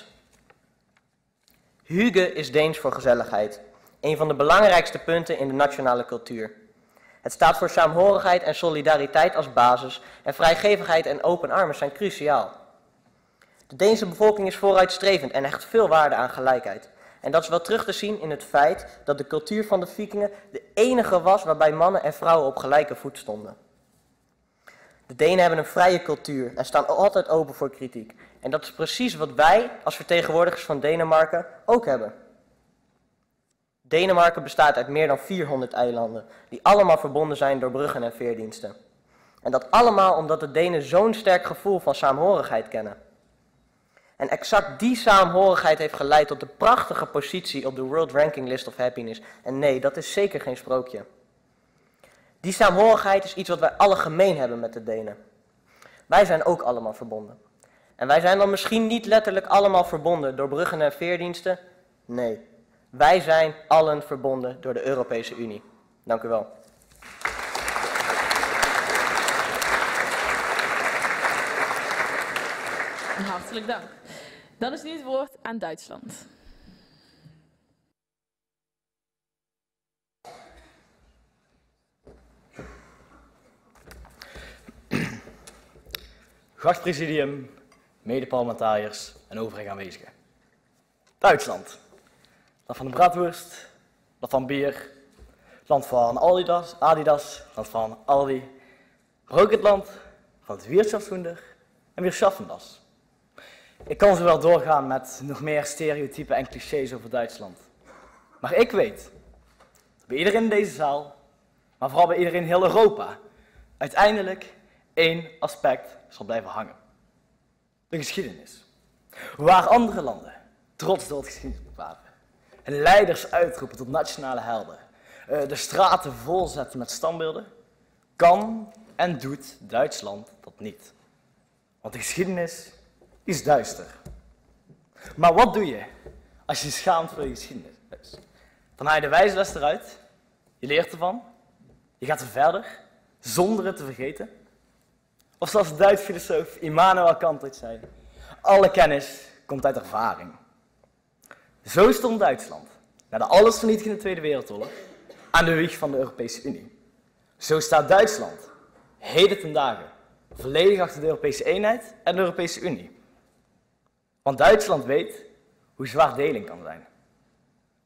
Hygge is Deens voor gezelligheid. Een van de belangrijkste punten in de nationale cultuur. Het staat voor saamhorigheid en solidariteit als basis en vrijgevigheid en open armen zijn cruciaal. De Deense bevolking is vooruitstrevend en hecht veel waarde aan gelijkheid. En dat is wel terug te zien in het feit dat de cultuur van de Vikingen de enige was waarbij mannen en vrouwen op gelijke voet stonden. De Denen hebben een vrije cultuur en staan altijd open voor kritiek. En dat is precies wat wij als vertegenwoordigers van Denemarken ook hebben. Denemarken bestaat uit meer dan 400 eilanden, die allemaal verbonden zijn door bruggen en veerdiensten. En dat allemaal omdat de Denen zo'n sterk gevoel van saamhorigheid kennen. En exact die saamhorigheid heeft geleid tot de prachtige positie op de World Ranking List of Happiness. En nee, dat is zeker geen sprookje. Die saamhorigheid is iets wat wij alle gemeen hebben met de Denen. Wij zijn ook allemaal verbonden. En wij zijn dan misschien niet letterlijk allemaal verbonden door bruggen en veerdiensten. Nee. Wij zijn allen verbonden door de Europese Unie. Dank u wel. Hartelijk dank. Dan is nu het woord aan Duitsland. Geacht presidium, mede-parlementariërs en overige aanwezigen. Duitsland. Land van de bratwurst, land van bier, land van Adidas, land van Aldi. Maar ook het land van het Wirtschaftswunder en Wirtschaftendas. Ik kan zo wel doorgaan met nog meer stereotypen en clichés over Duitsland. Maar ik weet, dat bij iedereen in deze zaal, maar vooral bij iedereen in heel Europa, uiteindelijk één aspect zal blijven hangen. De geschiedenis. Waar andere landen trots door het geschiedenisboek waren. En leiders uitroepen tot nationale helden. De straten volzetten met standbeelden. Kan en doet Duitsland dat niet. Want de geschiedenis is duister. Maar wat doe je als je je schaamt voor je geschiedenis? Dan haal je de wijze les eruit. Je leert ervan. Je gaat er verder. Zonder het te vergeten. Of zoals de Duitse filosoof Immanuel Kant ooit zei. Alle kennis komt uit ervaring. Zo stond Duitsland, na de allesvernietigende Tweede Wereldoorlog, aan de wieg van de Europese Unie. Zo staat Duitsland, heden ten dagen, volledig achter de Europese eenheid en de Europese Unie. Want Duitsland weet hoe zwaar deling kan zijn.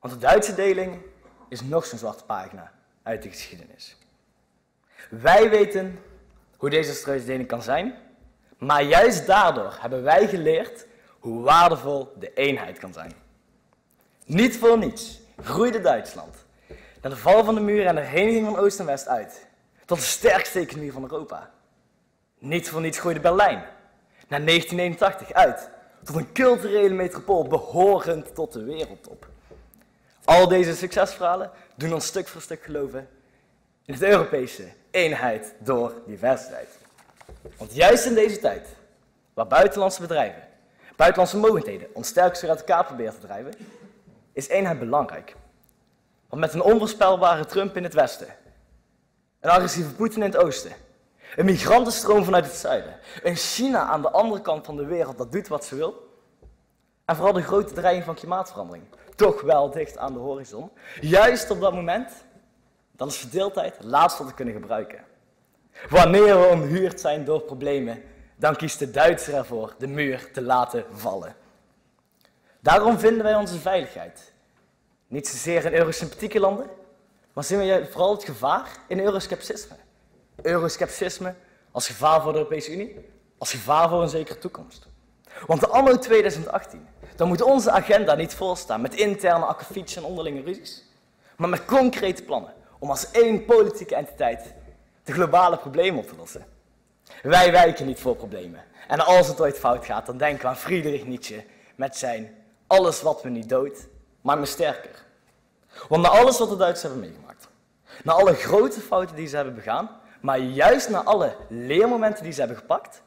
Want de Duitse deling is nog zo'n zwarte pagina uit de geschiedenis. Wij weten hoe desastreuze deling kan zijn, maar juist daardoor hebben wij geleerd hoe waardevol de eenheid kan zijn. Niet voor niets groeide Duitsland na de val van de muur en de hereniging van Oost en West uit tot de sterkste economie van Europa. Niet voor niets groeide Berlijn na 1989 uit tot een culturele metropool behorend tot de wereldtop. Al deze succesverhalen doen ons stuk voor stuk geloven in het Europese eenheid door diversiteit. Want juist in deze tijd, waar buitenlandse bedrijven, buitenlandse mogendheden ons sterkst weer uit elkaar proberen te drijven, is eenheid belangrijk. Want met een onvoorspelbare Trump in het westen, een agressieve Poetin in het oosten, een migrantenstroom vanuit het zuiden, een China aan de andere kant van de wereld dat doet wat ze wil, en vooral de grote dreiging van klimaatverandering, toch wel dicht aan de horizon, juist op dat moment, dan is verdeeldheid het laatste wat we kunnen gebruiken. Wanneer we omhuurd zijn door problemen, dan kiest de Duitser ervoor de muur te laten vallen. Daarom vinden wij onze veiligheid niet zozeer in eurosympathieke landen, maar zien we vooral het gevaar in euroscepticisme. Euroscepticisme als gevaar voor de Europese Unie, als gevaar voor een zekere toekomst. Want anno 2018, dan moet onze agenda niet volstaan met interne akkefietjes en onderlinge ruzies, maar met concrete plannen om als één politieke entiteit de globale problemen op te lossen. Wij wijken niet voor problemen. En als het ooit fout gaat, dan denken we aan Friedrich Nietzsche met zijn alles wat me niet doodt, maakt me sterker. Want na alles wat de Duitsers hebben meegemaakt, na alle grote fouten die ze hebben begaan, maar juist na alle leermomenten die ze hebben gepakt,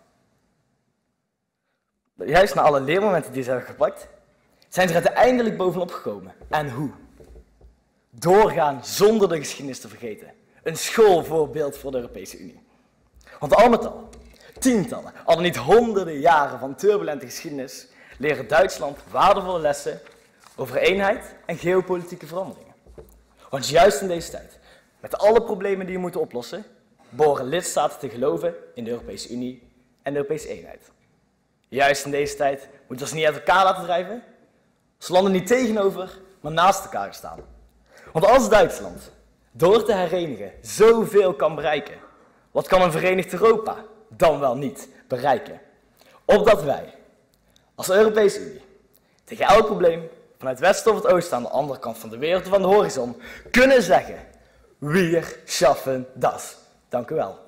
zijn ze er uiteindelijk bovenop gekomen. En hoe? Doorgaan zonder de geschiedenis te vergeten. Een schoolvoorbeeld voor de Europese Unie. Want al met al, tientallen, al niet honderden jaren van turbulente geschiedenis, leren Duitsland waardevolle lessen over eenheid en geopolitieke veranderingen. Want juist in deze tijd, met alle problemen die we moeten oplossen, behoren lidstaten te geloven in de Europese Unie en de Europese eenheid. Juist in deze tijd moeten we ons niet uit elkaar laten drijven, als landen niet tegenover, maar naast elkaar staan. Want als Duitsland door te herenigen zoveel kan bereiken, wat kan een verenigd Europa dan wel niet bereiken? Opdat wij, als Europese Unie, tegen elk probleem, vanuit het westen of het oosten aan de andere kant van de wereld of van de horizon, kunnen zeggen, wir schaffen das. Dank u wel.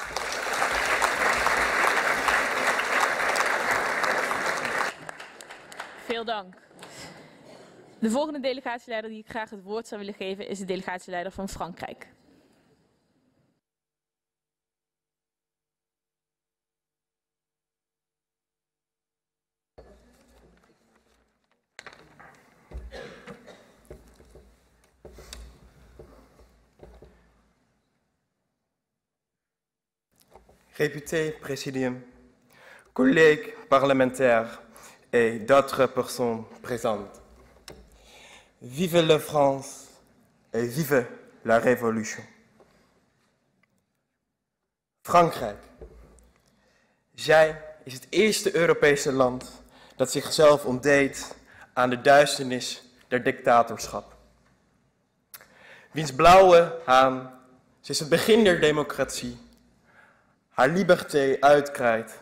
Veel dank. De volgende delegatieleider die ik graag het woord zou willen geven is de delegatieleider van Frankrijk. Réputé Présidium, collègues parlementaires et d'autres personnes présentes. Vive la France et vive la Révolution. Frankrijk. Zij is het eerste Europese land dat zichzelf ontdeed aan de duisternis der dictatorschap. Wiens blauwe haan sinds het begin der democratie haar liberté uitkrijt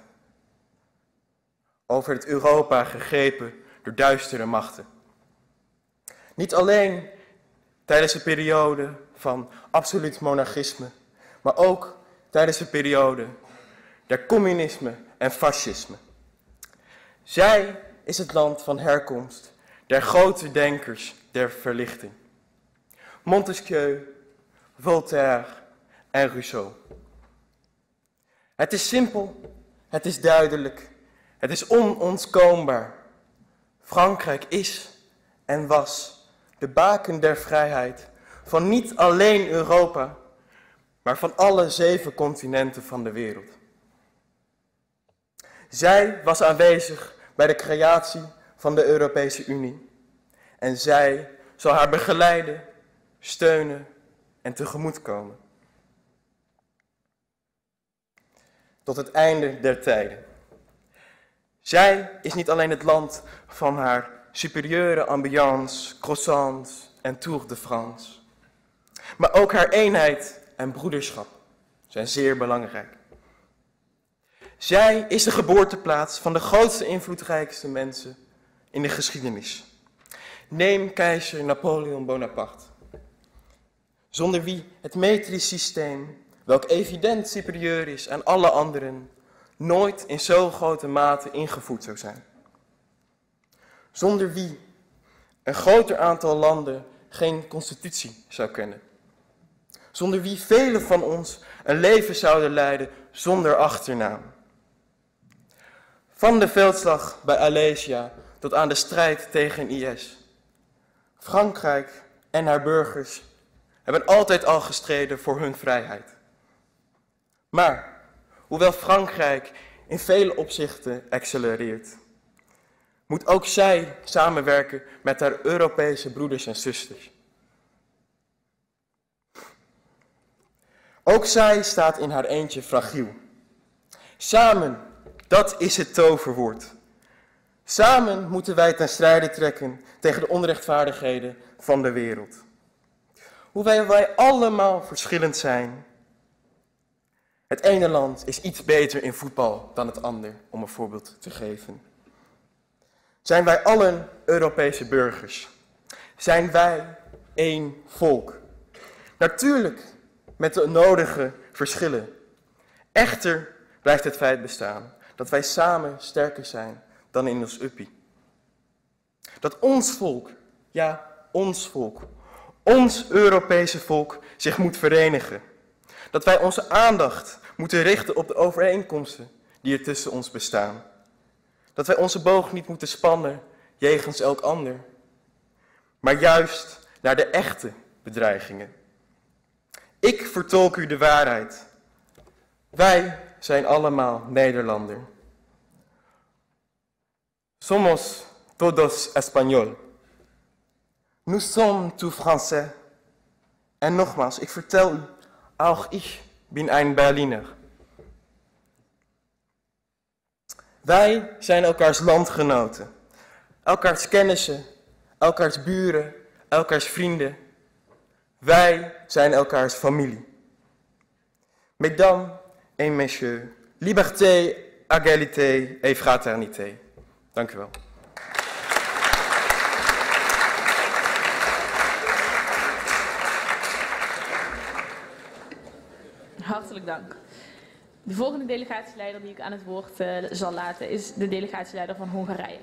over het Europa gegrepen door duistere machten. Niet alleen tijdens de periode van absoluut monarchisme, maar ook tijdens de periode der communisme en fascisme. Zij is het land van herkomst der grote denkers der verlichting. Montesquieu, Voltaire en Rousseau. Het is simpel, het is duidelijk, het is onontkoombaar. Frankrijk is en was de baken der vrijheid van niet alleen Europa, maar van alle 7 continenten van de wereld. Zij was aanwezig bij de creatie van de Europese Unie en zij zal haar begeleiden, steunen en tegemoetkomen. Tot het einde der tijden. Zij is niet alleen het land van haar superieure ambiance, croissants en Tour de France. Maar ook haar eenheid en broederschap zijn zeer belangrijk. Zij is de geboorteplaats van de grootste invloedrijkste mensen in de geschiedenis. Neem keizer Napoleon Bonaparte, zonder wie het metrisch systeem, welk evident superieur is aan alle anderen, nooit in zo grote mate ingevoerd zou zijn. Zonder wie een groter aantal landen geen constitutie zou kennen. Zonder wie velen van ons een leven zouden leiden zonder achternaam. Van de veldslag bij Alesia tot aan de strijd tegen IS. Frankrijk en haar burgers hebben altijd al gestreden voor hun vrijheid. Maar, hoewel Frankrijk in vele opzichten accelereert, moet ook zij samenwerken met haar Europese broeders en zusters. Ook zij staat in haar eentje fragiel. Samen, dat is het toverwoord. Samen moeten wij ten strijde trekken tegen de onrechtvaardigheden van de wereld. Hoewel wij allemaal verschillend zijn. Het ene land is iets beter in voetbal dan het ander, om een voorbeeld te geven. Zijn wij allen Europese burgers? Zijn wij één volk? Natuurlijk met de nodige verschillen. Echter blijft het feit bestaan dat wij samen sterker zijn dan in ons uppie. Dat ons volk, ja ons volk, ons Europese volk zich moet verenigen. Dat wij onze aandacht moeten richten op de overeenkomsten die er tussen ons bestaan. Dat wij onze boog niet moeten spannen jegens elk ander, maar juist naar de echte bedreigingen. Ik vertolk u de waarheid. Wij zijn allemaal Nederlander. Somos todos español. Nous sommes tous Français. En nogmaals, ik vertel u, auch ich bin ein Berliner. Wij zijn elkaars landgenoten, elkaars kennissen, elkaars buren, elkaars vrienden. Wij zijn elkaars familie. Mesdames et messieurs, liberté, égalité et fraternité. Dank u wel. Hartelijk dank. De volgende delegatieleider die ik aan het woord zal laten is de delegatieleider van Hongarije.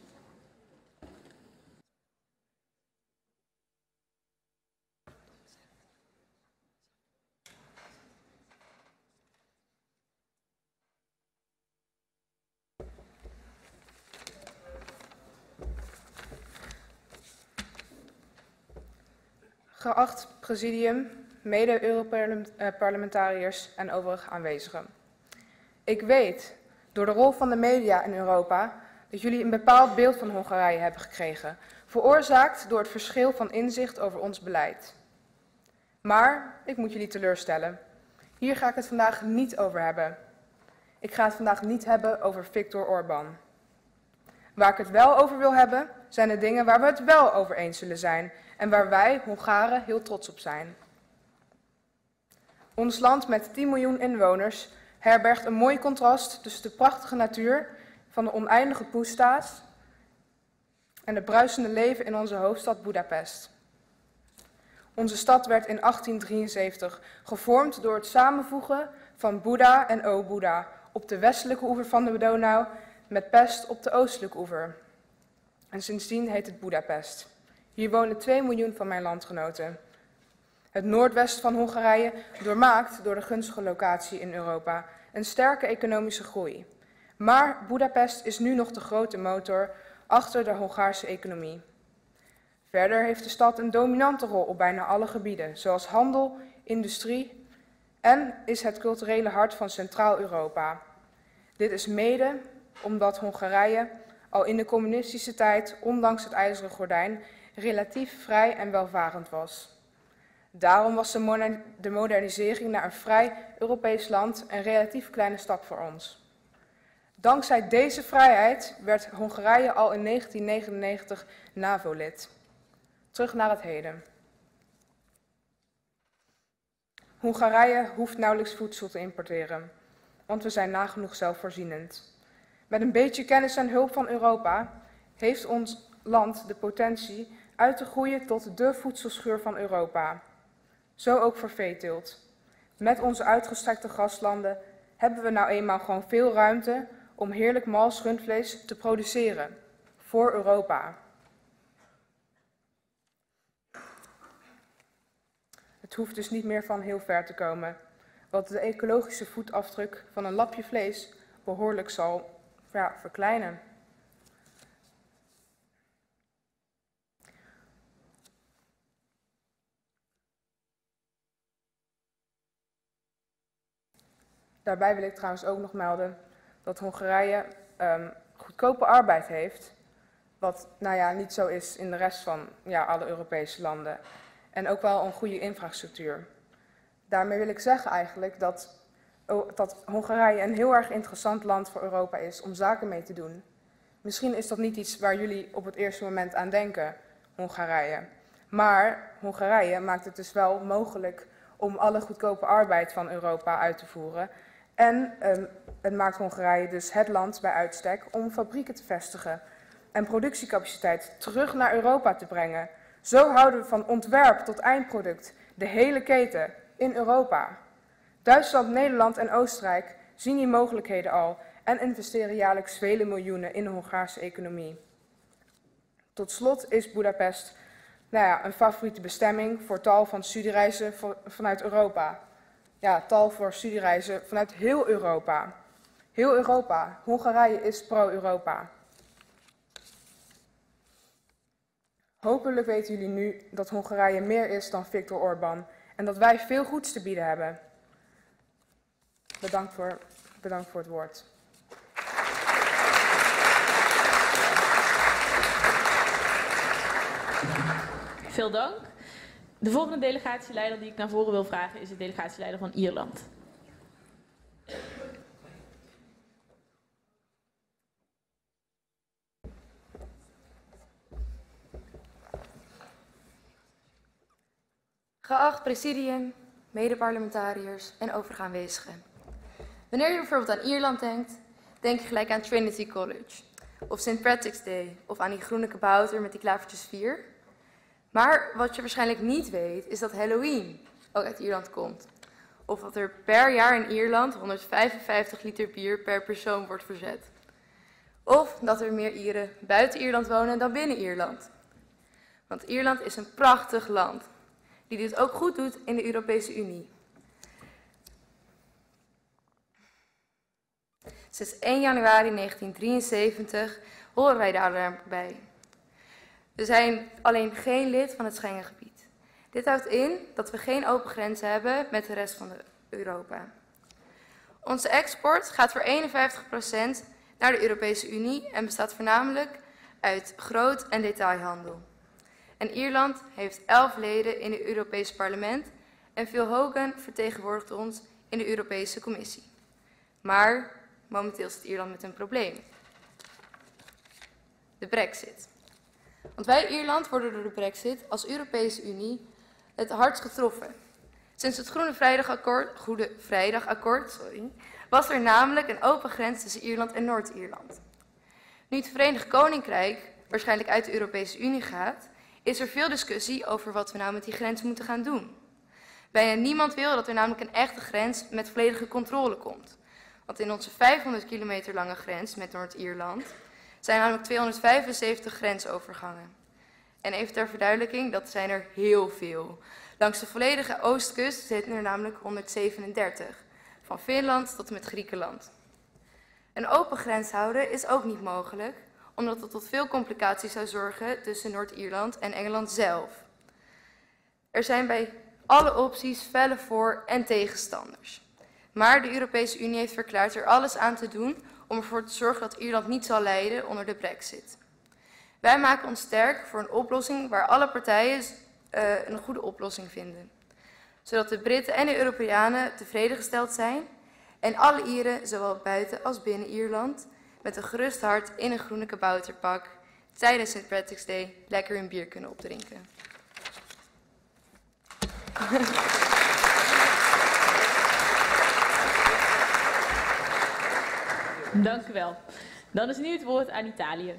Geacht presidium, mede-Europarlementariërs en overige aanwezigen. Ik weet, door de rol van de media in Europa, dat jullie een bepaald beeld van Hongarije hebben gekregen, veroorzaakt door het verschil van inzicht over ons beleid. Maar ik moet jullie teleurstellen. Hier ga ik het vandaag niet over hebben. Ik ga het vandaag niet hebben over Viktor Orbán. Waar ik het wel over wil hebben, zijn de dingen waar we het wel over eens zullen zijn en waar wij, Hongaren, heel trots op zijn. Ons land met 10 miljoen inwoners herbergt een mooi contrast tussen de prachtige natuur van de oneindige Puszta's en het bruisende leven in onze hoofdstad Budapest. Onze stad werd in 1873 gevormd door het samenvoegen van Buda en Óbuda op de westelijke oever van de Donau met Pest op de oostelijke oever. En sindsdien heet het Budapest. Hier wonen 2 miljoen van mijn landgenoten. Het noordwesten van Hongarije doormaakt door de gunstige locatie in Europa een sterke economische groei. Maar Budapest is nu nog de grote motor achter de Hongaarse economie. Verder heeft de stad een dominante rol op bijna alle gebieden, zoals handel, industrie en is het culturele hart van Centraal-Europa. Dit is mede omdat Hongarije al in de communistische tijd, ondanks het ijzeren gordijn, relatief vrij en welvarend was. Daarom was de modernisering naar een vrij Europees land een relatief kleine stap voor ons. Dankzij deze vrijheid werd Hongarije al in 1999 NAVO-lid. Terug naar het heden. Hongarije hoeft nauwelijks voedsel te importeren, want we zijn nagenoeg zelfvoorzienend. Met een beetje kennis en hulp van Europa heeft ons land de potentie uit te groeien tot de voedselschuur van Europa. Zo ook voor veeteelt. Met onze uitgestrekte gastlanden hebben we nou eenmaal gewoon veel ruimte om heerlijk mals rundvlees te produceren. Voor Europa. Het hoeft dus niet meer van heel ver te komen, wat de ecologische voetafdruk van een lapje vlees behoorlijk zal verkleinen. Daarbij wil ik trouwens ook nog melden dat Hongarije goedkope arbeid heeft, wat niet zo is in de rest van alle Europese landen. En ook wel een goede infrastructuur. Daarmee wil ik zeggen eigenlijk dat Hongarije een heel erg interessant land voor Europa is om zaken mee te doen. Misschien is dat niet iets waar jullie op het eerste moment aan denken, Hongarije. Maar Hongarije maakt het dus wel mogelijk om alle goedkope arbeid van Europa uit te voeren. En het maakt Hongarije dus het land bij uitstek om fabrieken te vestigen en productiecapaciteit terug naar Europa te brengen. Zo houden we van ontwerp tot eindproduct de hele keten in Europa. Duitsland, Nederland en Oostenrijk zien die mogelijkheden al en investeren jaarlijks vele miljoenen in de Hongaarse economie. Tot slot is Boedapest een favoriete bestemming voor tal van studiereizen vanuit Europa. Ja, tal voor studiereizen vanuit heel Europa. Heel Europa. Hongarije is pro-Europa. Hopelijk weten jullie nu dat Hongarije meer is dan Viktor Orbán en dat wij veel goeds te bieden hebben. Bedankt voor het woord. Veel dank. De volgende delegatieleider die ik naar voren wil vragen is de delegatieleider van Ierland. Geacht presidium, medeparlementariërs en overige aanwezigen. Wanneer je bijvoorbeeld aan Ierland denkt, denk je gelijk aan Trinity College, of St. Patrick's Day, of aan die groene kabouter met die klavertjes 4. Maar wat je waarschijnlijk niet weet, is dat Halloween ook uit Ierland komt. Of dat er per jaar in Ierland 155 liter bier per persoon wordt verzet. Of dat er meer Ieren buiten Ierland wonen dan binnen Ierland. Want Ierland is een prachtig land, die dit ook goed doet in de Europese Unie. Sinds 1 januari 1973 horen wij daarbij. We zijn alleen geen lid van het Schengengebied. Dit houdt in dat we geen open grenzen hebben met de rest van Europa. Onze export gaat voor 51% naar de Europese Unie en bestaat voornamelijk uit groot- en detailhandel. En Ierland heeft 11 leden in het Europese parlement en Phil Hogan vertegenwoordigt ons in de Europese Commissie. Maar momenteel zit Ierland met een probleem. De Brexit. Want wij Ierland worden door de Brexit als Europese Unie het hardst getroffen. Sinds het Goede Vrijdagakkoord was er namelijk een open grens tussen Ierland en Noord-Ierland. Nu het Verenigd Koninkrijk waarschijnlijk uit de Europese Unie gaat, is er veel discussie over wat we nou met die grens moeten gaan doen. Bijna niemand wil dat er namelijk een echte grens met volledige controle komt. Want in onze 500 kilometer lange grens met Noord-Ierland zijn namelijk 275 grensovergangen. En even ter verduidelijking, dat zijn er heel veel. Langs de volledige oostkust zitten er namelijk 137, van Finland tot en met Griekenland. Een open grens houden is ook niet mogelijk, omdat het tot veel complicaties zou zorgen tussen Noord-Ierland en Engeland zelf. Er zijn bij alle opties felle voor- en tegenstanders. Maar de Europese Unie heeft verklaard er alles aan te doen om ervoor te zorgen dat Ierland niet zal lijden onder de Brexit. Wij maken ons sterk voor een oplossing waar alle partijen een goede oplossing vinden. Zodat de Britten en de Europeanen tevreden gesteld zijn En alle Ieren, zowel buiten als binnen Ierland, met een gerust hart in een groene kabouterpak tijdens St. Patrick's Day lekker een bier kunnen opdrinken. Dank u wel. Dan is nu het woord aan Italië.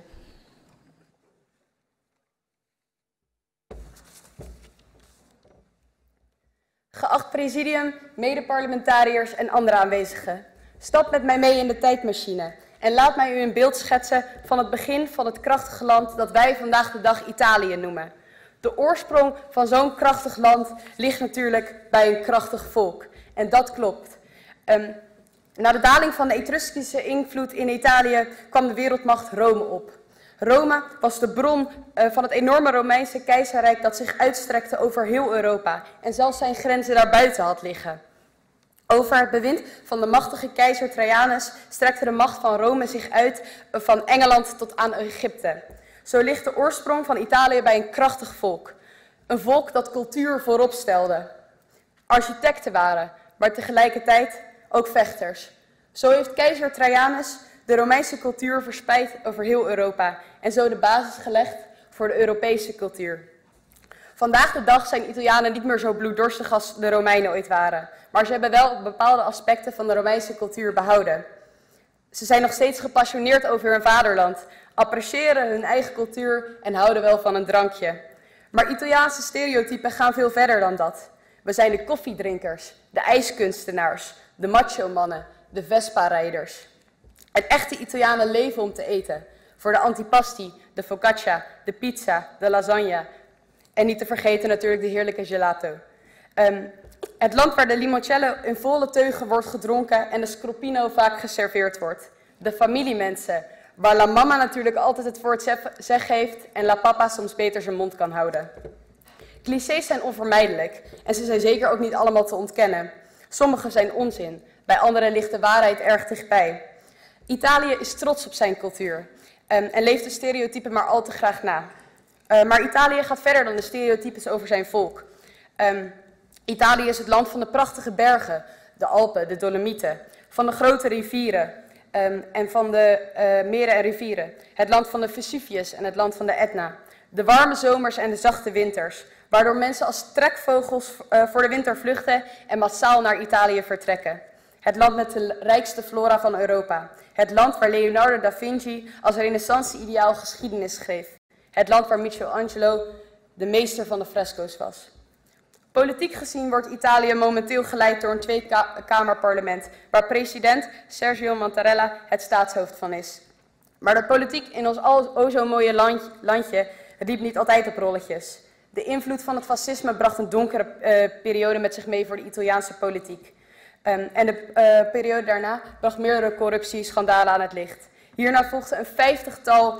Geacht presidium, medeparlementariërs en andere aanwezigen. Stap met mij mee in de tijdmachine en laat mij u een beeld schetsen van het begin van het krachtige land dat wij vandaag de dag Italië noemen. De oorsprong van zo'n krachtig land ligt natuurlijk bij een krachtig volk. En dat klopt. Na de daling van de Etruskische invloed in Italië kwam de wereldmacht Rome op. Rome was de bron van het enorme Romeinse keizerrijk dat zich uitstrekte over heel Europa en zelfs zijn grenzen daarbuiten had liggen. Over het bewind van de machtige keizer Trajanus strekte de macht van Rome zich uit van Engeland tot aan Egypte. Zo ligt de oorsprong van Italië bij een krachtig volk. Een volk dat cultuur voorop stelde. Architecten waren, maar tegelijkertijd ook vechters. Zo heeft keizer Trajanus de Romeinse cultuur verspreid over heel Europa en zo de basis gelegd voor de Europese cultuur. Vandaag de dag zijn Italianen niet meer zo bloeddorstig als de Romeinen ooit waren, maar ze hebben wel bepaalde aspecten van de Romeinse cultuur behouden. Ze zijn nog steeds gepassioneerd over hun vaderland, appreciëren hun eigen cultuur en houden wel van een drankje. Maar Italiaanse stereotypen gaan veel verder dan dat. We zijn de koffiedrinkers, de ijskunstenaars, de macho-mannen, de Vespa-rijders. Het echte Italianen leven om te eten. Voor de antipasti, de focaccia, de pizza, de lasagne. En niet te vergeten natuurlijk de heerlijke gelato. Het land waar de limoncello in volle teugen wordt gedronken en de scroppino vaak geserveerd wordt. De familiemensen, waar la mama natuurlijk altijd het woord zeg heeft en la papa soms beter zijn mond kan houden. Clichés zijn onvermijdelijk en ze zijn zeker ook niet allemaal te ontkennen. Sommige zijn onzin, bij anderen ligt de waarheid erg dichtbij. Italië is trots op zijn cultuur en leeft de stereotypen maar al te graag na. Maar Italië gaat verder dan de stereotypes over zijn volk. Italië is het land van de prachtige bergen, de Alpen, de Dolomieten, van de grote rivieren en van de meren en rivieren. Het land van de Vesuvius en het land van de Etna. De warme zomers en de zachte winters, waardoor mensen als trekvogels voor de winter vluchten en massaal naar Italië vertrekken. Het land met de rijkste flora van Europa. Het land waar Leonardo da Vinci als renaissance-ideaal geschiedenis schreef. Het land waar Michelangelo de meester van de fresco's was. Politiek gezien wordt Italië momenteel geleid door een tweekamerparlement, waar president Sergio Mattarella het staatshoofd van is. Maar de politiek in ons o zo mooie landje liep niet altijd op rolletjes. De invloed van het fascisme bracht een donkere periode met zich mee voor de Italiaanse politiek. En de periode daarna bracht meerdere corruptieschandalen aan het licht. Hierna volgde een 50-tal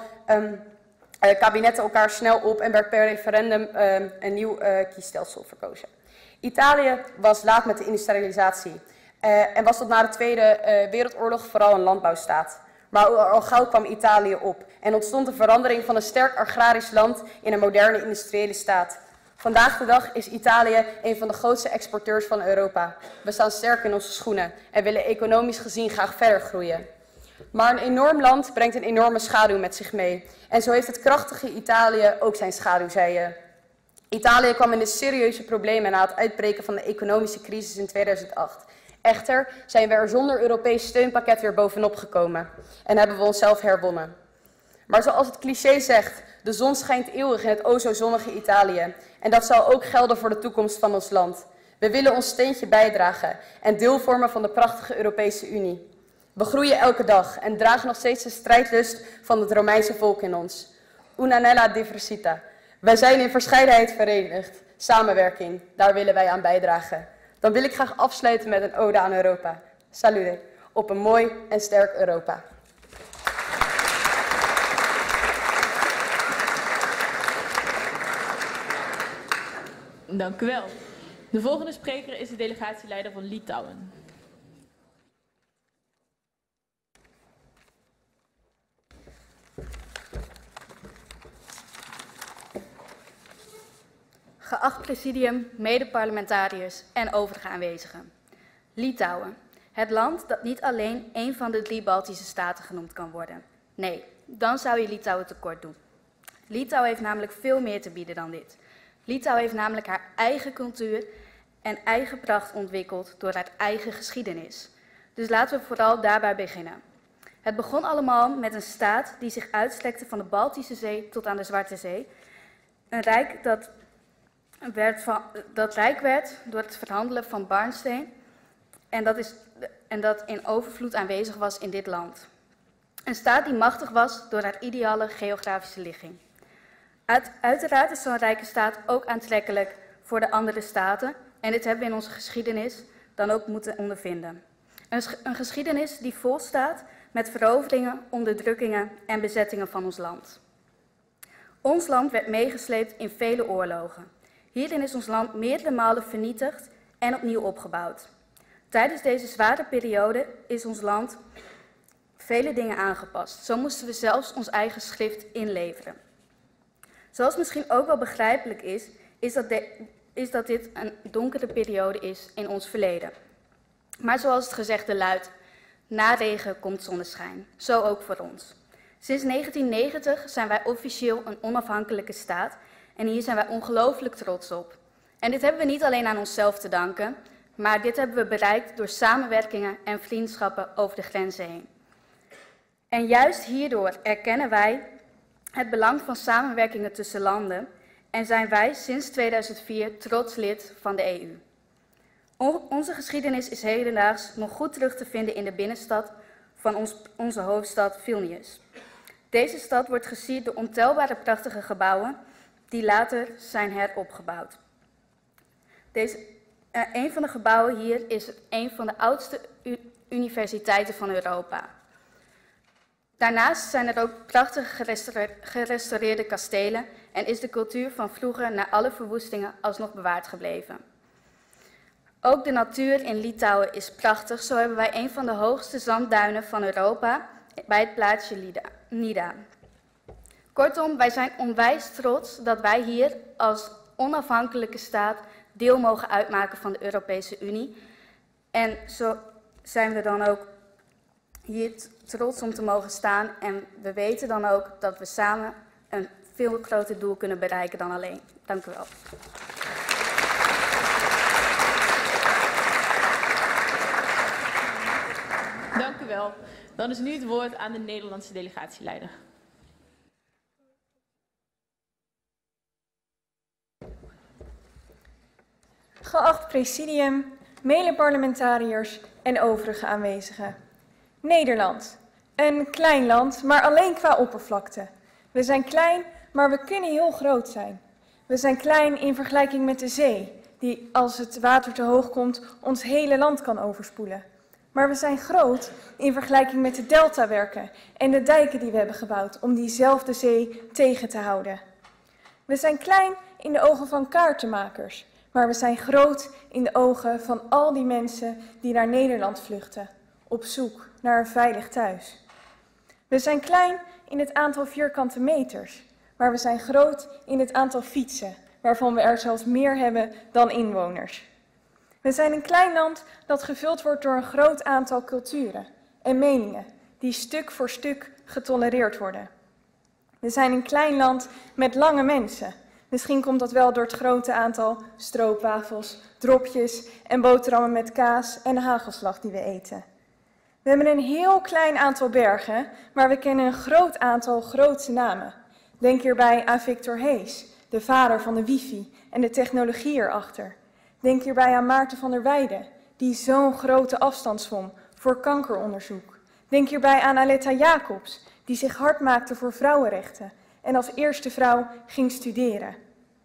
kabinetten elkaar snel op en werd per referendum een nieuw kiesstelsel verkozen. Italië was laat met de industrialisatie en was tot na de Tweede Wereldoorlog vooral een landbouwstaat. Maar al gauw kwam Italië op en ontstond de verandering van een sterk agrarisch land in een moderne industriële staat. Vandaag de dag is Italië een van de grootste exporteurs van Europa. We staan sterk in onze schoenen en willen economisch gezien graag verder groeien. Maar een enorm land brengt een enorme schaduw met zich mee. En zo heeft het krachtige Italië ook zijn schaduwzijde. Italië kwam in de serieuze problemen na het uitbreken van de economische crisis in 2008. Echter zijn we er zonder Europees steunpakket weer bovenop gekomen en hebben we onszelf herwonnen. Maar zoals het cliché zegt, de zon schijnt eeuwig in het o zo zonnige Italië. En dat zal ook gelden voor de toekomst van ons land. We willen ons steentje bijdragen en deel vormen van de prachtige Europese Unie. We groeien elke dag en dragen nog steeds de strijdlust van het Romeinse volk in ons. Una nella diversità. Wij zijn in verscheidenheid verenigd. Samenwerking, daar willen wij aan bijdragen. Dan wil ik graag afsluiten met een ode aan Europa. Salute, op een mooi en sterk Europa. Dank u wel. De volgende spreker is de delegatieleider van Litouwen. Geacht presidium, medeparlementariërs en overige aanwezigen. Litouwen, Het land dat niet alleen een van de 3 Baltische staten genoemd kan worden. Nee, dan zou je Litouwen tekort doen. Litouwen heeft namelijk veel meer te bieden dan dit. Litouwen heeft namelijk haar eigen cultuur en eigen pracht ontwikkeld door haar eigen geschiedenis. Dus laten we vooral daarbij beginnen. Het begon allemaal met een staat die zich uitstrekte van de Baltische Zee tot aan de Zwarte Zee. Een rijk dat rijk werd door het verhandelen van Barnstein en dat in overvloed aanwezig was in dit land. Een staat die machtig was door haar ideale geografische ligging. Uiteraard is zo'n rijke staat ook aantrekkelijk voor de andere staten en dit hebben we in onze geschiedenis dan ook moeten ondervinden. Een geschiedenis die vol staat met veroveringen, onderdrukkingen en bezettingen van ons land. Ons land werd meegesleept in vele oorlogen. Hierin is ons land meerdere malen vernietigd en opnieuw opgebouwd. Tijdens deze zware periode is ons land vele dingen aangepast. Zo moesten we zelfs ons eigen schrift inleveren. Zoals misschien ook wel begrijpelijk is dat dit een donkere periode is in ons verleden. Maar zoals het gezegde luidt, na regen komt zonneschijn. Zo ook voor ons. Sinds 1990 zijn wij officieel een onafhankelijke staat en hier zijn wij ongelooflijk trots op. En dit hebben we niet alleen aan onszelf te danken, maar dit hebben we bereikt door samenwerkingen en vriendschappen over de grenzen heen. En juist hierdoor erkennen wij het belang van samenwerkingen tussen landen en zijn wij sinds 2004 trots lid van de EU. Onze geschiedenis is hedendaags nog goed terug te vinden in de binnenstad van onze hoofdstad Vilnius. Deze stad wordt gesierd door ontelbare prachtige gebouwen die later zijn heropgebouwd. Een van de gebouwen hier is een van de oudste universiteiten van Europa. Daarnaast zijn er ook prachtige gerestaureerde kastelen en is de cultuur van vroeger na alle verwoestingen alsnog bewaard gebleven. Ook de natuur in Litouwen is prachtig. Zo hebben wij een van de hoogste zandduinen van Europa bij het plaatsje Nida. Kortom, wij zijn onwijs trots dat wij hier als onafhankelijke staat deel mogen uitmaken van de Europese Unie. En zo zijn we dan ook hier trots om te mogen staan. En we weten dan ook dat we samen een veel groter doel kunnen bereiken dan alleen. Dank u wel. Dank u wel. Dan is nu het woord aan de Nederlandse delegatieleider. Geacht presidium, mede-parlementariërs en overige aanwezigen. Nederland. Een klein land, maar alleen qua oppervlakte. We zijn klein, maar we kunnen heel groot zijn. We zijn klein in vergelijking met de zee, die als het water te hoog komt ons hele land kan overspoelen. Maar we zijn groot in vergelijking met de deltawerken en de dijken die we hebben gebouwd om diezelfde zee tegen te houden. We zijn klein in de ogen van kaartenmakers, maar we zijn groot in de ogen van al die mensen die naar Nederland vluchten, op zoek naar een veilig thuis. We zijn klein in het aantal vierkante meters, maar we zijn groot in het aantal fietsen, waarvan we er zelfs meer hebben dan inwoners. We zijn een klein land dat gevuld wordt door een groot aantal culturen en meningen die stuk voor stuk getolereerd worden. We zijn een klein land met lange mensen. Misschien komt dat wel door het grote aantal stroopwafels, dropjes en boterhammen met kaas en hagelslag die we eten. We hebben een heel klein aantal bergen, maar we kennen een groot aantal grootse namen. Denk hierbij aan Victor Hayes, de vader van de wifi en de technologie erachter. Denk hierbij aan Maarten van der Weijden, die zo'n grote afstand zwom voor kankeronderzoek. Denk hierbij aan Aletta Jacobs, die zich hard maakte voor vrouwenrechten en als eerste vrouw ging studeren.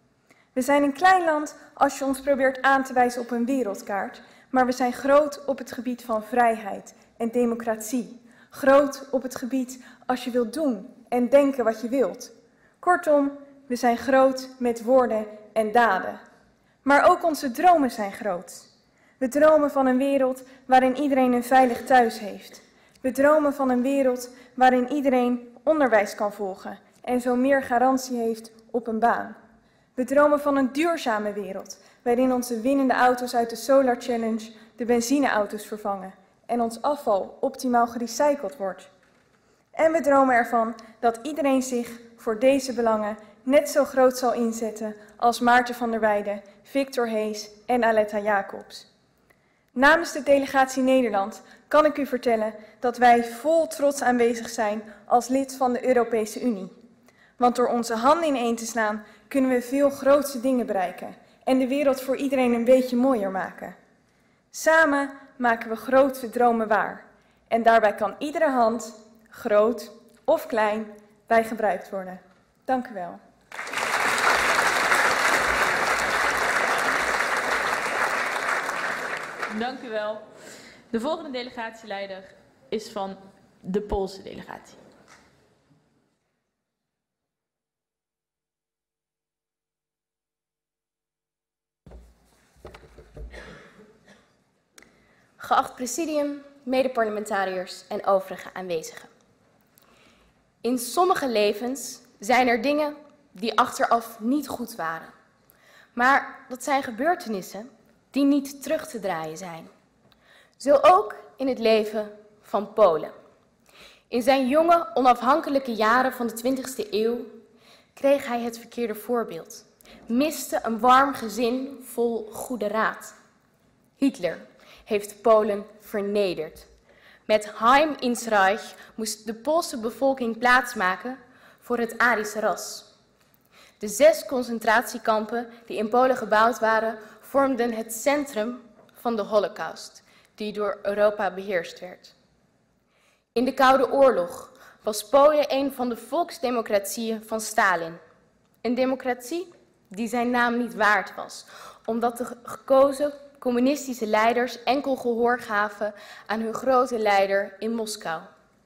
We zijn een klein land als je ons probeert aan te wijzen op een wereldkaart, maar we zijn groot op het gebied van vrijheid en democratie. Groot op het gebied als je wilt doen en denken wat je wilt. Kortom, we zijn groot met woorden en daden. Maar ook onze dromen zijn groot. We dromen van een wereld waarin iedereen een veilig thuis heeft. We dromen van een wereld waarin iedereen onderwijs kan volgen en zo meer garantie heeft op een baan. We dromen van een duurzame wereld waarin onze winnende auto's uit de Solar Challenge de benzineauto's vervangen en ons afval optimaal gerecycled wordt. En we dromen ervan dat iedereen zich voor deze belangen net zo groot zal inzetten als Maarten van der Weijden, Victor Hees en Aletta Jacobs. Namens de delegatie Nederland kan ik u vertellen dat wij vol trots aanwezig zijn als lid van de Europese Unie. Want door onze handen ineen te slaan kunnen we veel grootse dingen bereiken en de wereld voor iedereen een beetje mooier maken. Samen maken we grote dromen waar en daarbij kan iedere hand, groot of klein, bij gebruikt worden. Dank u wel. Dank u wel. De volgende delegatieleider is van de Poolse delegatie. Geacht presidium, medeparlementariërs en overige aanwezigen. In sommige levens zijn er dingen die achteraf niet goed waren. Maar dat zijn gebeurtenissen die niet terug te draaien zijn. Zo ook in het leven van Polen. In zijn jonge, onafhankelijke jaren van de 20e eeuw kreeg hij het verkeerde voorbeeld. Miste een warm gezin vol goede raad. Hitler heeft Polen vernederd. Met Heim ins Reich moest de Poolse bevolking plaatsmaken voor het Arische ras. De 6 concentratiekampen die in Polen gebouwd waren, vormden het centrum van de Holocaust, die door Europa beheerst werd. In de Koude Oorlog was Polen een van de volksdemocratieën van Stalin. Een democratie die zijn naam niet waard was, omdat de gekozen communistische leiders enkel gehoor gaven aan hun grote leider in Moskou.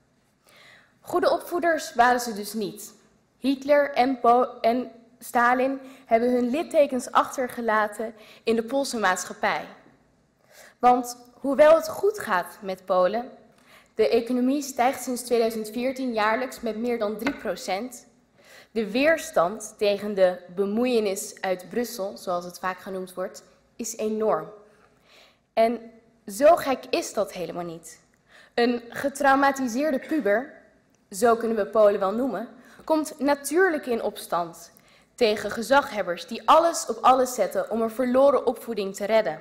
Goede opvoeders waren ze dus niet. Hitler en Stalin hebben hun littekens achtergelaten in de Poolse maatschappij. Want hoewel het goed gaat met Polen, de economie stijgt sinds 2014 jaarlijks met meer dan 3%. De weerstand tegen de bemoeienis uit Brussel, zoals het vaak genoemd wordt, is enorm. En zo gek is dat helemaal niet. Een getraumatiseerde puber, zo kunnen we Polen wel noemen, komt natuurlijk in opstand tegen gezaghebbers die alles op alles zetten om een verloren opvoeding te redden.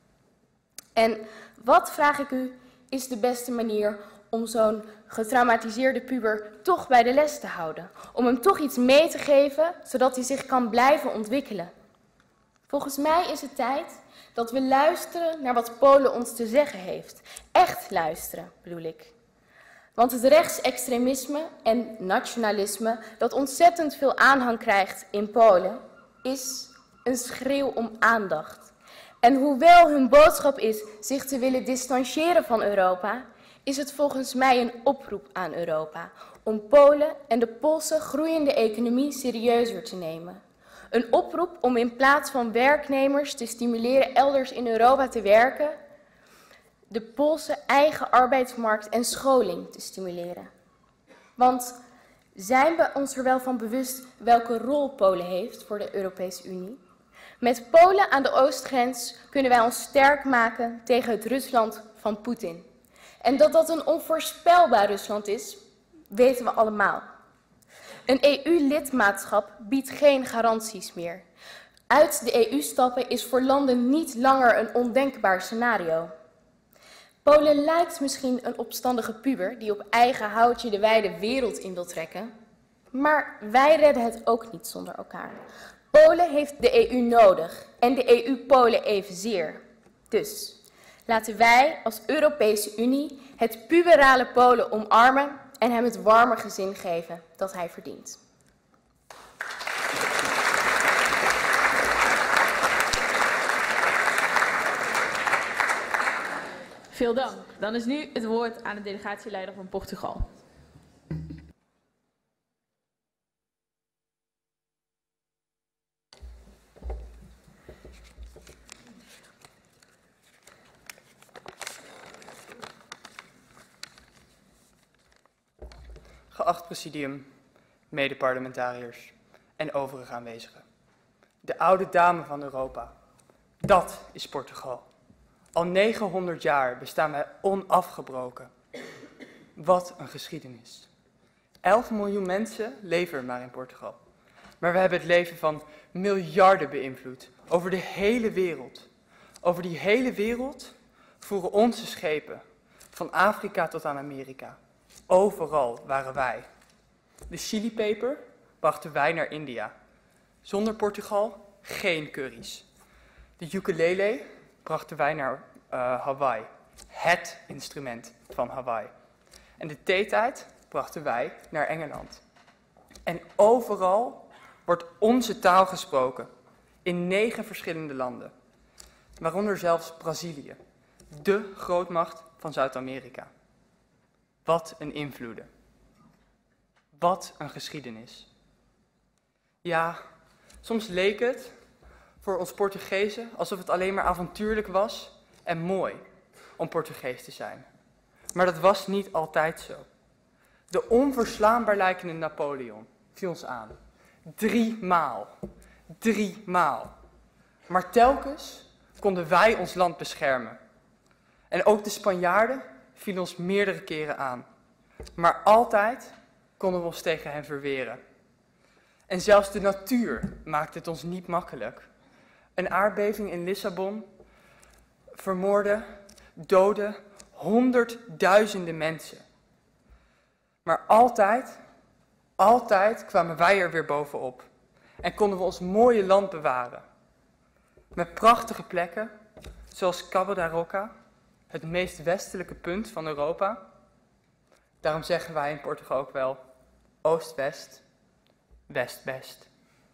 En wat, vraag ik u, is de beste manier om zo'n getraumatiseerde puber toch bij de les te houden? Om hem toch iets mee te geven, zodat hij zich kan blijven ontwikkelen? Volgens mij is het tijd dat we luisteren naar wat Polen ons te zeggen heeft. Echt luisteren, bedoel ik. Want het rechtsextremisme en nationalisme dat ontzettend veel aanhang krijgt in Polen, is een schreeuw om aandacht. En hoewel hun boodschap is zich te willen distancieren van Europa, is het volgens mij een oproep aan Europa om Polen en de Poolse groeiende economie serieuzer te nemen. Een oproep om in plaats van werknemers te stimuleren elders in Europa te werken, de Poolse eigen arbeidsmarkt en scholing te stimuleren. Want zijn we ons er wel van bewust welke rol Polen heeft voor de Europese Unie? Met Polen aan de oostgrens kunnen wij ons sterk maken tegen het Rusland van Poetin. En dat dat een onvoorspelbaar Rusland is, weten we allemaal. Een EU-lidmaatschap biedt geen garanties meer. Uit de EU stappen is voor landen niet langer een ondenkbaar scenario. Polen lijkt misschien een opstandige puber die op eigen houtje de wijde wereld in wil trekken. Maar wij redden het ook niet zonder elkaar. Polen heeft de EU nodig en de EU Polen evenzeer. Dus laten wij als Europese Unie het puberale Polen omarmen en hem het warme gezin geven dat hij verdient. Veel dank. Dan is nu het woord aan de delegatieleider van Portugal. Geacht presidium, medeparlementariërs en overige aanwezigen. De oude dame van Europa, dat is Portugal. Al 900 jaar bestaan wij onafgebroken. Wat een geschiedenis. 11 miljoen mensen leven er maar in Portugal. Maar we hebben het leven van miljarden beïnvloed. Over de hele wereld. Over die hele wereld voeren onze schepen. Van Afrika tot aan Amerika. Overal waren wij. De chilipeper brachten wij naar India. Zonder Portugal geen curry's. De ukulele brachten wij naar Hawaii. Het instrument van Hawaii. En de theetijd brachten wij naar Engeland. En overal wordt onze taal gesproken. In 9 verschillende landen. Waaronder zelfs Brazilië. De grootmacht van Zuid-Amerika. Wat een invloeden. Wat een geschiedenis. Ja, soms leek het voor ons Portugezen alsof het alleen maar avontuurlijk was en mooi om Portugees te zijn. Maar dat was niet altijd zo. De onverslaanbaar lijkende Napoleon viel ons aan. 3 maal. 3 maal. Maar telkens konden wij ons land beschermen. En ook de Spanjaarden vielen ons meerdere keren aan. Maar altijd konden we ons tegen hen verweren. En zelfs de natuur maakte het ons niet makkelijk. Een aardbeving in Lissabon vermoordde, doodde honderdduizenden mensen. Maar altijd kwamen wij er weer bovenop. En konden we ons mooie land bewaren. Met prachtige plekken, zoals Cabo da Roca, het meest westelijke punt van Europa. Daarom zeggen wij in Portugal ook wel Oost-West, West-Best.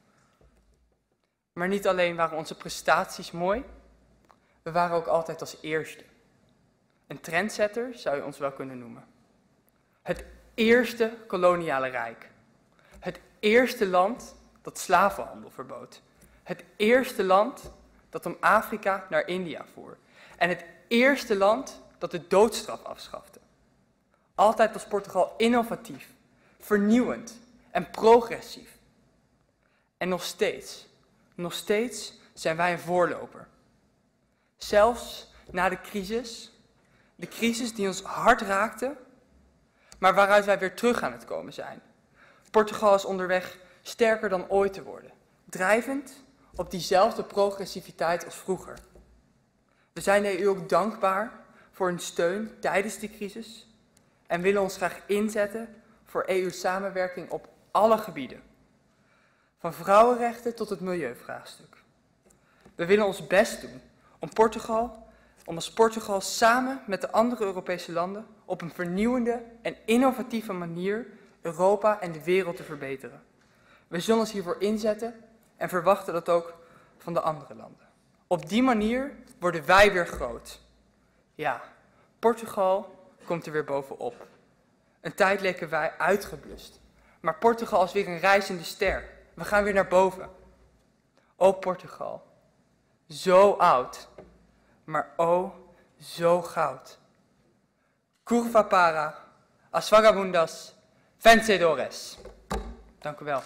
Maar niet alleen waren onze prestaties mooi, we waren ook altijd als eerste. Een trendsetter zou je ons wel kunnen noemen. Het eerste koloniale rijk. Het eerste land dat slavenhandel verbood. Het eerste land dat om Afrika naar India voer. En het eerste land dat de doodstraf afschafte. Altijd was Portugal innovatief, vernieuwend en progressief. En nog steeds zijn wij een voorloper. Zelfs na de crisis die ons hard raakte, maar waaruit wij weer terug aan het komen zijn. Portugal is onderweg sterker dan ooit te worden, drijvend op diezelfde progressiviteit als vroeger. We zijn de EU ook dankbaar voor hun steun tijdens die crisis en willen ons graag inzetten voor EU-samenwerking op alle gebieden. Van vrouwenrechten tot het milieuvraagstuk. We willen ons best doen om als Portugal samen met de andere Europese landen op een vernieuwende en innovatieve manier Europa en de wereld te verbeteren. We zullen ons hiervoor inzetten en verwachten dat ook van de andere landen. Op die manier worden wij weer groot. Ja, Portugal komt er weer bovenop. Een tijd leken wij uitgeblust. Maar Portugal is weer een reizende ster. We gaan weer naar boven. O Portugal, zo oud, maar o zo goud. Curva para as vagabundas vencedores. Dank u wel.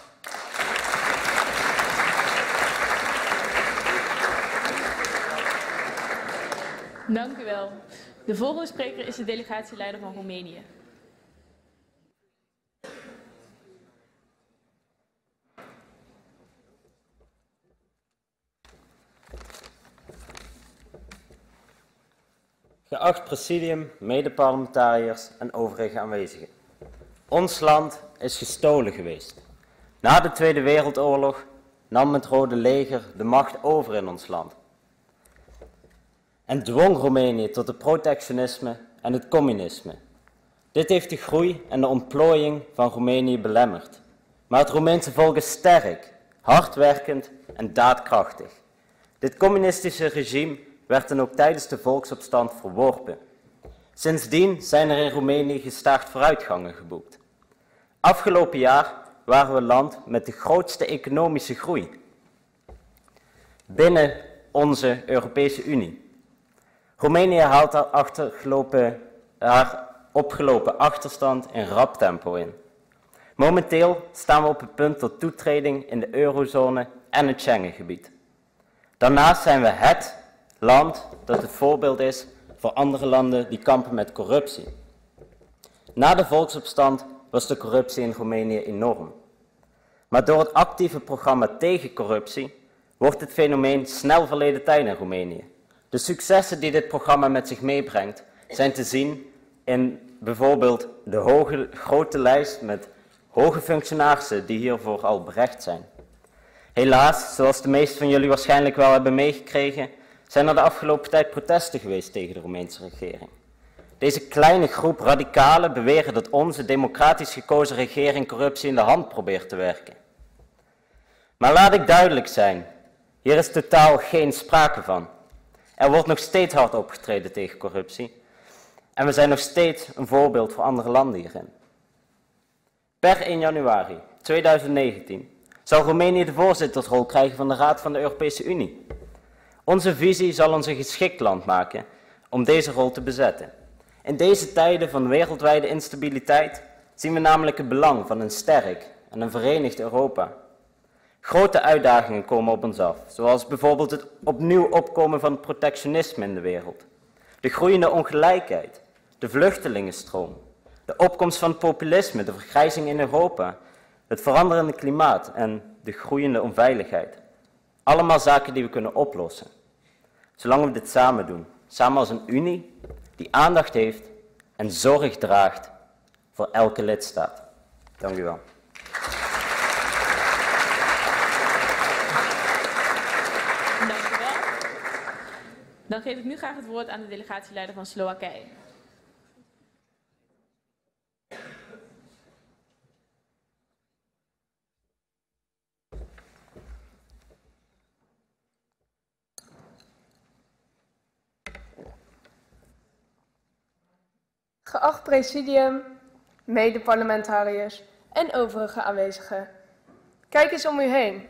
Dank u wel. De volgende spreker is de delegatieleider van Roemenië. Geacht presidium, medeparlementariërs en overige aanwezigen. Ons land is gestolen geweest. Na de Tweede Wereldoorlog nam het Rode Leger de macht over in ons land. En dwong Roemenië tot het protectionisme en het communisme. Dit heeft de groei en de ontplooiing van Roemenië belemmerd. Maar het Roemeense volk is sterk, hardwerkend en daadkrachtig. Dit communistische regime werd dan ook tijdens de volksopstand verworpen. Sindsdien zijn er in Roemenië gestaag vooruitgangen geboekt. Afgelopen jaar waren we land met de grootste economische groei binnen onze Europese Unie. Roemenië haalt haar opgelopen achterstand in rap tempo in. Momenteel staan we op het punt tot toetreding in de eurozone en het Schengengebied. Daarnaast zijn we het Land dat het voorbeeld is voor andere landen die kampen met corruptie. Na de volksopstand was de corruptie in Roemenië enorm. Maar door het actieve programma tegen corruptie wordt het fenomeen snel verleden tijd in Roemenië. De successen die dit programma met zich meebrengt zijn te zien in bijvoorbeeld de grote lijst met hoge functionarissen die hiervoor al berecht zijn. Helaas, zoals de meesten van jullie waarschijnlijk wel hebben meegekregen, zijn er de afgelopen tijd protesten geweest tegen de Roemeense regering. Deze kleine groep radicalen beweren dat onze democratisch gekozen regering corruptie in de hand probeert te werken. Maar laat ik duidelijk zijn, hier is totaal geen sprake van. Er wordt nog steeds hard opgetreden tegen corruptie en we zijn nog steeds een voorbeeld voor andere landen hierin. Per 1 januari 2019 zal Roemenië de voorzittersrol krijgen van de Raad van de Europese Unie. Onze visie zal ons een geschikt land maken om deze rol te bezetten. In deze tijden van wereldwijde instabiliteit zien we namelijk het belang van een sterk en een verenigd Europa. Grote uitdagingen komen op ons af, zoals bijvoorbeeld het opnieuw opkomen van het protectionisme in de wereld, de groeiende ongelijkheid, de vluchtelingenstroom, de opkomst van het populisme, de vergrijzing in Europa, het veranderende klimaat en de groeiende onveiligheid. Allemaal zaken die we kunnen oplossen, zolang we dit samen doen, samen als een unie die aandacht heeft en zorg draagt voor elke lidstaat. Dank u wel. Dank u wel. Dan geef ik nu graag het woord aan de delegatieleider van Slowakije. Geacht presidium, mede-parlementariërs en overige aanwezigen. Kijk eens om u heen.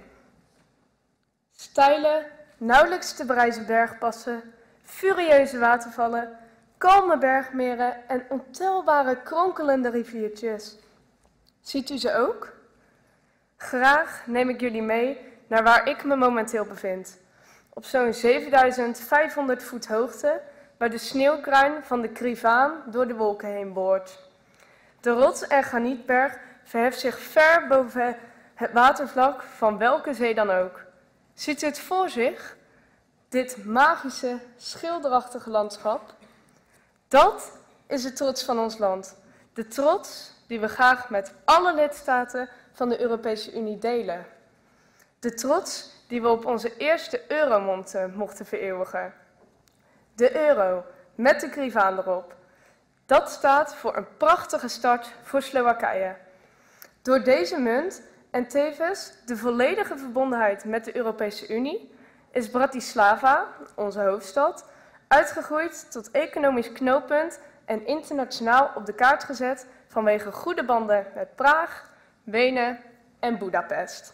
Steile, nauwelijks te bereizen bergpassen, furieuze watervallen, kalme bergmeren en ontelbare kronkelende riviertjes. Ziet u ze ook? Graag neem ik jullie mee naar waar ik me momenteel bevind. Op zo'n 7500 voet hoogte, waar de sneeuwkruin van de Krivaan door de wolken heen boort. De rots- en granietberg verheft zich ver boven het watervlak van welke zee dan ook. Ziet u het voor zich? Dit magische, schilderachtige landschap. Dat is de trots van ons land. De trots die we graag met alle lidstaten van de Europese Unie delen. De trots die we op onze eerste euromont mochten vereeuwigen. De euro, met de Krivaan erop. Dat staat voor een prachtige start voor Slowakije. Door deze munt en tevens de volledige verbondenheid met de Europese Unie is Bratislava, onze hoofdstad, uitgegroeid tot economisch knooppunt en internationaal op de kaart gezet vanwege goede banden met Praag, Wenen en Budapest.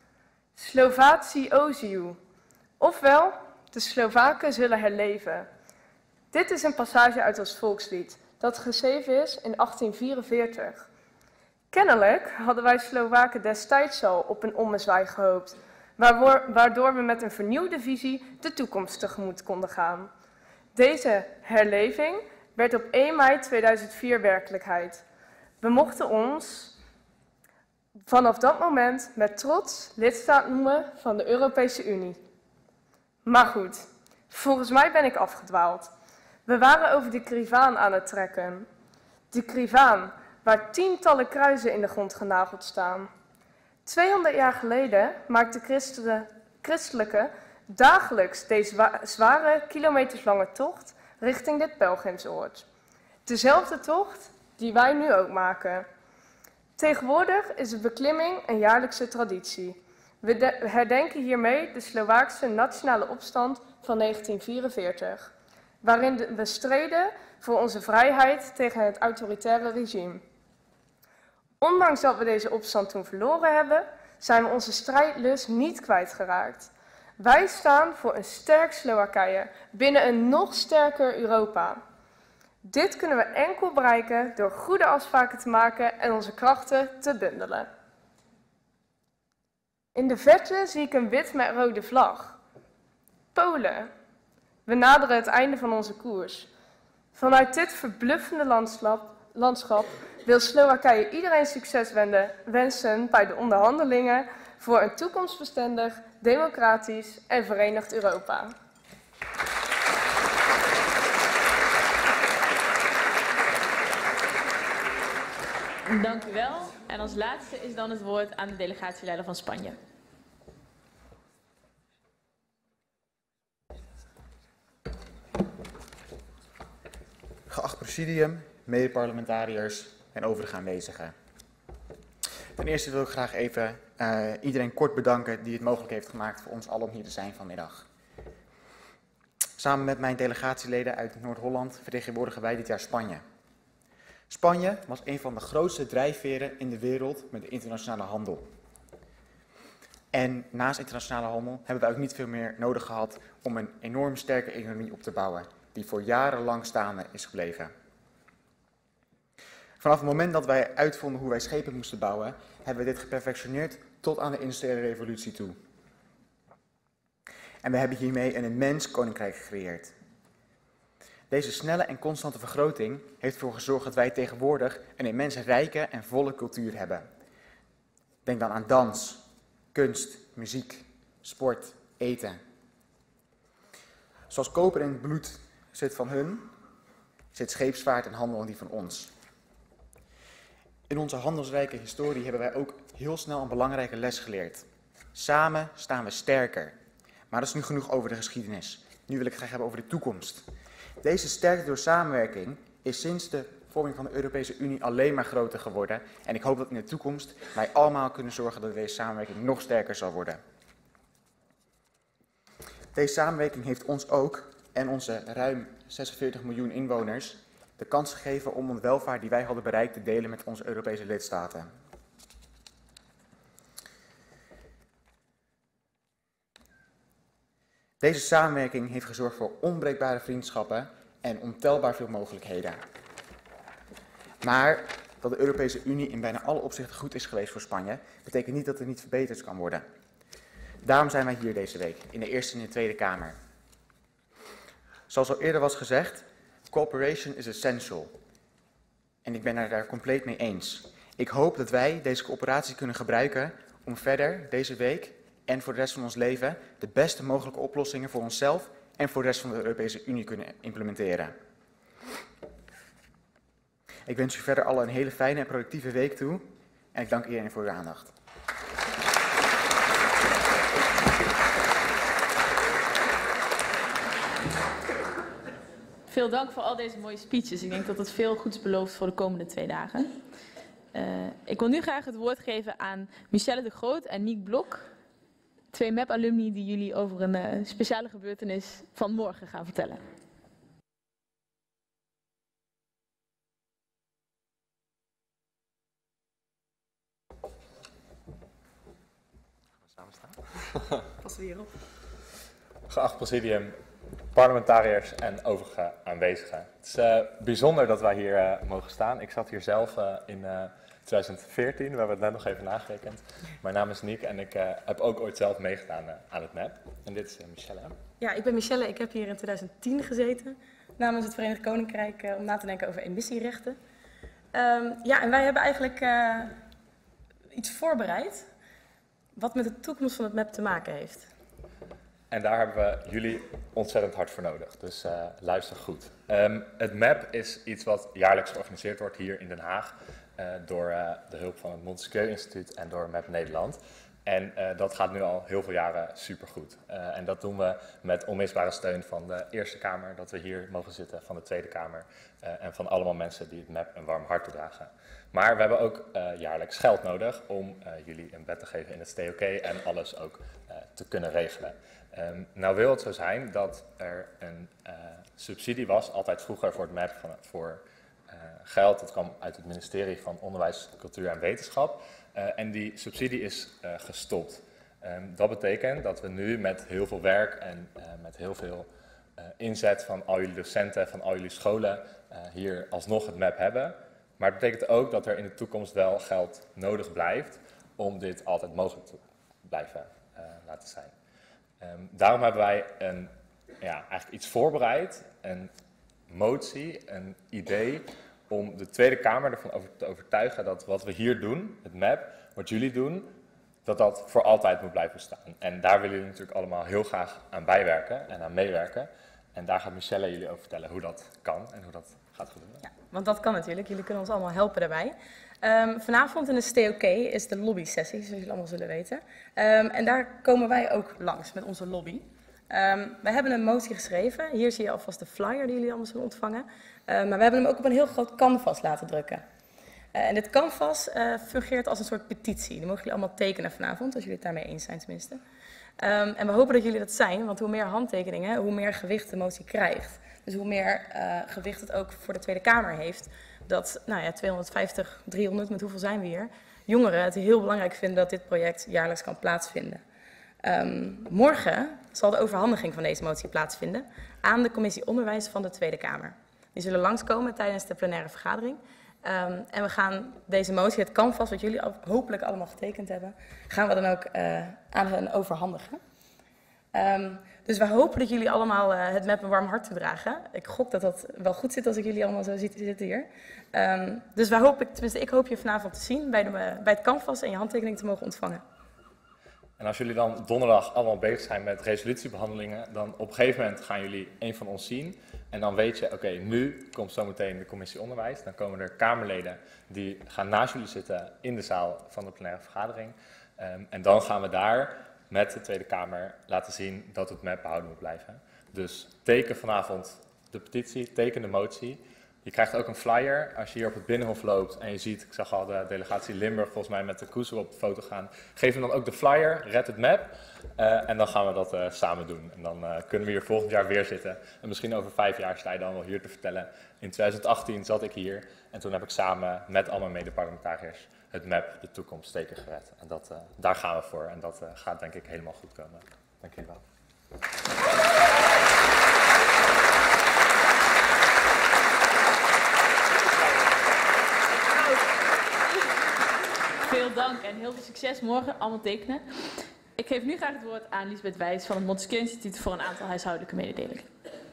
Slovatie Oziu, ofwel de Slowaken zullen herleven. Dit is een passage uit ons volkslied, dat geschreven is in 1844. Kennelijk hadden wij Slowaken destijds al op een ommezwaai gehoopt, waardoor we met een vernieuwde visie de toekomst tegemoet konden gaan. Deze herleving werd op 1 mei 2004 werkelijkheid. We mochten ons vanaf dat moment met trots lidstaat noemen van de Europese Unie. Maar goed, volgens mij ben ik afgedwaald. We waren over de Krivaan aan het trekken. De Krivaan, waar tientallen kruisen in de grond genageld staan. 200 jaar geleden maakten christelijke dagelijks deze zware, kilometerslange tocht richting dit pelgrimsoord. Dezelfde tocht die wij nu ook maken. Tegenwoordig is de beklimming een jaarlijkse traditie. We herdenken hiermee de Slovaakse nationale opstand van 1944, waarin we streden voor onze vrijheid tegen het autoritaire regime. Ondanks dat we deze opstand toen verloren hebben, zijn we onze strijdlust niet kwijtgeraakt. Wij staan voor een sterk Slowakije binnen een nog sterker Europa. Dit kunnen we enkel bereiken door goede afspraken te maken en onze krachten te bundelen. In de verte zie ik een wit met rode vlag. Polen. We naderen het einde van onze koers. Vanuit dit verbluffende landschap wil Slowakije iedereen succes wensen bij de onderhandelingen voor een toekomstbestendig, democratisch en verenigd Europa. Dank u wel. En als laatste is dan het woord aan de delegatieleider van Spanje. Geacht presidium, medeparlementariërs en overige aanwezigen. Ten eerste wil ik graag even iedereen kort bedanken die het mogelijk heeft gemaakt voor ons allen om hier te zijn vanmiddag. Samen met mijn delegatieleden uit Noord-Holland vertegenwoordigen wij dit jaar Spanje. Spanje was een van de grootste drijfveren in de wereld met de internationale handel. En naast internationale handel hebben wij ook niet veel meer nodig gehad om een enorm sterke economie op te bouwen, die voor jarenlang staande is gebleven. Vanaf het moment dat wij uitvonden hoe wij schepen moesten bouwen, hebben we dit geperfectioneerd tot aan de industriële revolutie toe. En we hebben hiermee een immens koninkrijk gecreëerd. Deze snelle en constante vergroting heeft ervoor gezorgd dat wij tegenwoordig een immens rijke en volle cultuur hebben. Denk dan aan dans, kunst, muziek, sport, eten. Zoals koper in het bloed zit van hun, zit scheepsvaart en handel in die van ons. In onze handelsrijke historie hebben wij ook heel snel een belangrijke les geleerd. Samen staan we sterker. Maar dat is nu genoeg over de geschiedenis. Nu wil ik het graag hebben over de toekomst. Deze sterkte door samenwerking is sinds de vorming van de Europese Unie alleen maar groter geworden. En ik hoop dat in de toekomst wij allemaal kunnen zorgen dat deze samenwerking nog sterker zal worden. Deze samenwerking heeft ons ook en onze ruim 46 miljoen inwoners de kans gegeven om de welvaart die wij hadden bereikt te delen met onze Europese lidstaten. Deze samenwerking heeft gezorgd voor onbreekbare vriendschappen en ontelbaar veel mogelijkheden. Maar dat de Europese Unie in bijna alle opzichten goed is geweest voor Spanje, betekent niet dat het niet verbeterd kan worden. Daarom zijn wij hier deze week, in de Eerste en de Tweede Kamer. Zoals al eerder was gezegd, cooperation is essential. En ik ben het daar compleet mee eens. Ik hoop dat wij deze coöperatie kunnen gebruiken om verder deze week en voor de rest van ons leven de beste mogelijke oplossingen voor onszelf en voor de rest van de Europese Unie kunnen implementeren. Ik wens u verder allen een hele fijne en productieve week toe en ik dank iedereen voor uw aandacht. Veel dank voor al deze mooie speeches. Ik denk dat het veel goeds belooft voor de komende 2 dagen. Ik wil nu graag het woord geven aan Michelle de Groot en Niek Blok. 2 MEP-alumni die jullie over een speciale gebeurtenis van morgen gaan vertellen. Samen staan. Pas weer op. Geacht presidium, parlementariërs en overige aanwezigen. Het is bijzonder dat wij hier mogen staan. Ik zat hier zelf in 2014, we hebben het net nog even nagerekend. Mijn naam is Niek en ik heb ook ooit zelf meegedaan aan het MEP. En dit is Michelle. Ja, ik ben Michelle. Ik heb hier in 2010 gezeten namens het Verenigd Koninkrijk om na te denken over emissierechten. Ja, en wij hebben eigenlijk iets voorbereid wat met de toekomst van het MEP te maken heeft. En daar hebben we jullie ontzettend hard voor nodig, dus luister goed. Het MEP is iets wat jaarlijks georganiseerd wordt hier in Den Haag door de hulp van het Montesquieu Instituut en door MEP Nederland. En dat gaat nu al heel veel jaren supergoed. En dat doen we met onmisbare steun van de Eerste Kamer, dat we hier mogen zitten, van de Tweede Kamer en van allemaal mensen die het MEP een warm hart toedragen. Maar we hebben ook jaarlijks geld nodig om jullie een bed te geven in het STOK en alles ook te kunnen regelen. Nou wil het zo zijn dat er een subsidie was, altijd vroeger voor het MEP, voor geld. Dat kwam uit het ministerie van Onderwijs, Cultuur en Wetenschap. En die subsidie is gestopt. Dat betekent dat we nu met heel veel werk en met heel veel inzet van al jullie docenten, van al jullie scholen hier alsnog het MEP hebben. Maar het betekent ook dat er in de toekomst wel geld nodig blijft om dit altijd mogelijk te blijven laten zijn. Daarom hebben wij een eigenlijk iets voorbereid, een motie, een idee om de Tweede Kamer ervan te overtuigen dat wat we hier doen, het MAP, wat jullie doen, dat dat voor altijd moet blijven staan. En daar willen jullie natuurlijk allemaal heel graag aan bijwerken en aan meewerken. En daar gaat Michelle jullie over vertellen hoe dat kan en hoe dat gaat gebeuren. Ja, want dat kan natuurlijk. Jullie kunnen ons allemaal helpen daarbij. Vanavond in de STOK is de lobby-sessie, zoals jullie allemaal zullen weten. En daar komen wij ook langs met onze lobby. Wij hebben een motie geschreven. Hier zie je alvast de flyer die jullie allemaal zullen ontvangen. Maar we hebben hem ook op een heel groot canvas laten drukken. En dit canvas fungeert als een soort petitie. Die mogen jullie allemaal tekenen vanavond, als jullie het daarmee eens zijn tenminste. En we hopen dat jullie dat zijn, want hoe meer handtekeningen, hoe meer gewicht de motie krijgt. Dus hoe meer gewicht het ook voor de Tweede Kamer heeft. Dat 250, 300, met hoeveel zijn we hier? Jongeren het heel belangrijk vinden dat dit project jaarlijks kan plaatsvinden. Morgen zal de overhandiging van deze motie plaatsvinden aan de Commissie Onderwijs van de Tweede Kamer. Die zullen langskomen tijdens de plenaire vergadering. En we gaan deze motie, het canvas wat jullie hopelijk allemaal getekend hebben, gaan we dan ook aan hen overhandigen. Dus we hopen dat jullie allemaal het MAP een warm hart toedragen. Ik gok dat dat wel goed zit als ik jullie allemaal zo zitten hier. Dus wij hopen, tenminste ik hoop je vanavond te zien bij het canvas en je handtekening te mogen ontvangen. En als jullie dan donderdag allemaal bezig zijn met resolutiebehandelingen, dan op een gegeven moment gaan jullie een van ons zien. En dan weet je, oké, nu komt zometeen de commissie onderwijs. Dan komen er Kamerleden die gaan naast jullie zitten in de zaal van de plenaire vergadering. En dan gaan we daar met de Tweede Kamer laten zien dat het MAP behouden moet blijven. Dus teken vanavond de petitie, teken de motie. Je krijgt ook een flyer als je hier op het Binnenhof loopt en je ziet, ik zag al de delegatie Limburg volgens mij met de Koeser op de foto gaan. Geef hem dan ook de flyer, red het MAP en dan gaan we dat samen doen. En dan kunnen we hier volgend jaar weer zitten. En misschien over 5 jaar sta je dan wel hier te vertellen. In 2018 zat ik hier en toen heb ik samen met al mijn mede-parlementariërs het MAP, de toekomst, teken gered. En daar gaan we voor en dat gaat denk ik helemaal goed komen. Dank jullie wel. Veel dank en heel veel succes morgen. Allemaal tekenen. Ik geef nu graag het woord aan Lisbeth Wijs van het Montesquieu Instituut voor een aantal huishoudelijke mededelingen.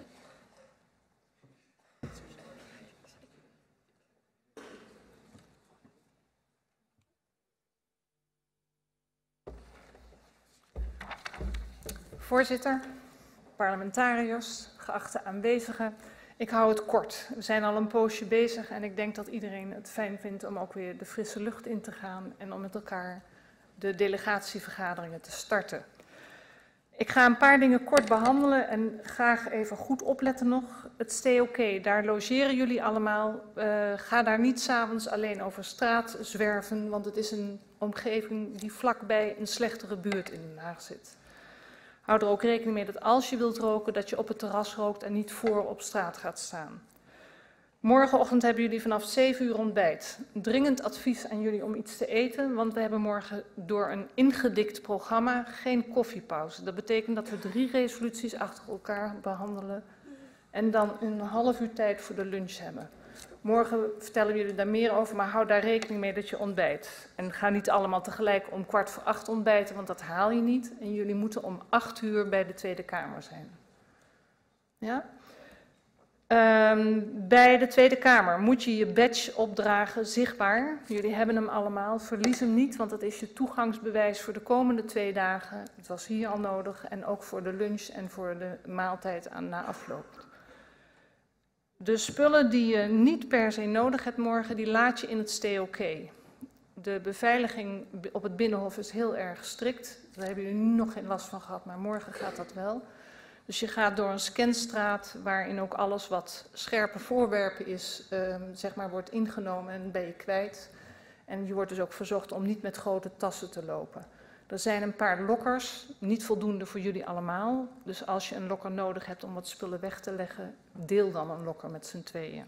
Voorzitter, parlementariërs, geachte aanwezigen. Ik hou het kort. We zijn al een poosje bezig en ik denk dat iedereen het fijn vindt om ook weer de frisse lucht in te gaan en om met elkaar de delegatievergaderingen te starten. Ik ga een paar dingen kort behandelen en graag even goed opletten nog. Het STOK, daar logeren jullie allemaal. Ga daar niet 's avonds alleen over straat zwerven, want het is een omgeving die vlakbij een slechtere buurt in Den Haag zit. Hou er ook rekening mee dat als je wilt roken, dat je op het terras rookt en niet voor op straat gaat staan. Morgenochtend hebben jullie vanaf 7 uur ontbijt. Dringend advies aan jullie om iets te eten, want we hebben morgen door een ingedikt programma geen koffiepauze. Dat betekent dat we 3 resoluties achter elkaar behandelen en dan een half uur tijd voor de lunch hebben. Morgen vertellen we jullie daar meer over, maar hou daar rekening mee dat je ontbijt. En ga niet allemaal tegelijk om 7:15 ontbijten, want dat haal je niet. En jullie moeten om 8 uur bij de Tweede Kamer zijn. Ja? Bij de Tweede Kamer moet je je badge opdragen, zichtbaar. Jullie hebben hem allemaal. Verlies hem niet, want dat is je toegangsbewijs voor de komende 2 dagen. Het was hier al nodig en ook voor de lunch en voor de maaltijd na afloop. De spullen die je niet per se nodig hebt morgen, die laat je in het STOK. De beveiliging op het Binnenhof is heel erg strikt. Daar hebben jullie nu nog geen last van gehad, maar morgen gaat dat wel. Dus je gaat door een scanstraat waarin ook alles wat scherpe voorwerpen is, zeg maar, wordt ingenomen en ben je kwijt. En je wordt dus ook verzocht om niet met grote tassen te lopen. Er zijn een paar lokkers, niet voldoende voor jullie allemaal. Dus als je een lokker nodig hebt om wat spullen weg te leggen, deel dan een lokker met z'n tweeën.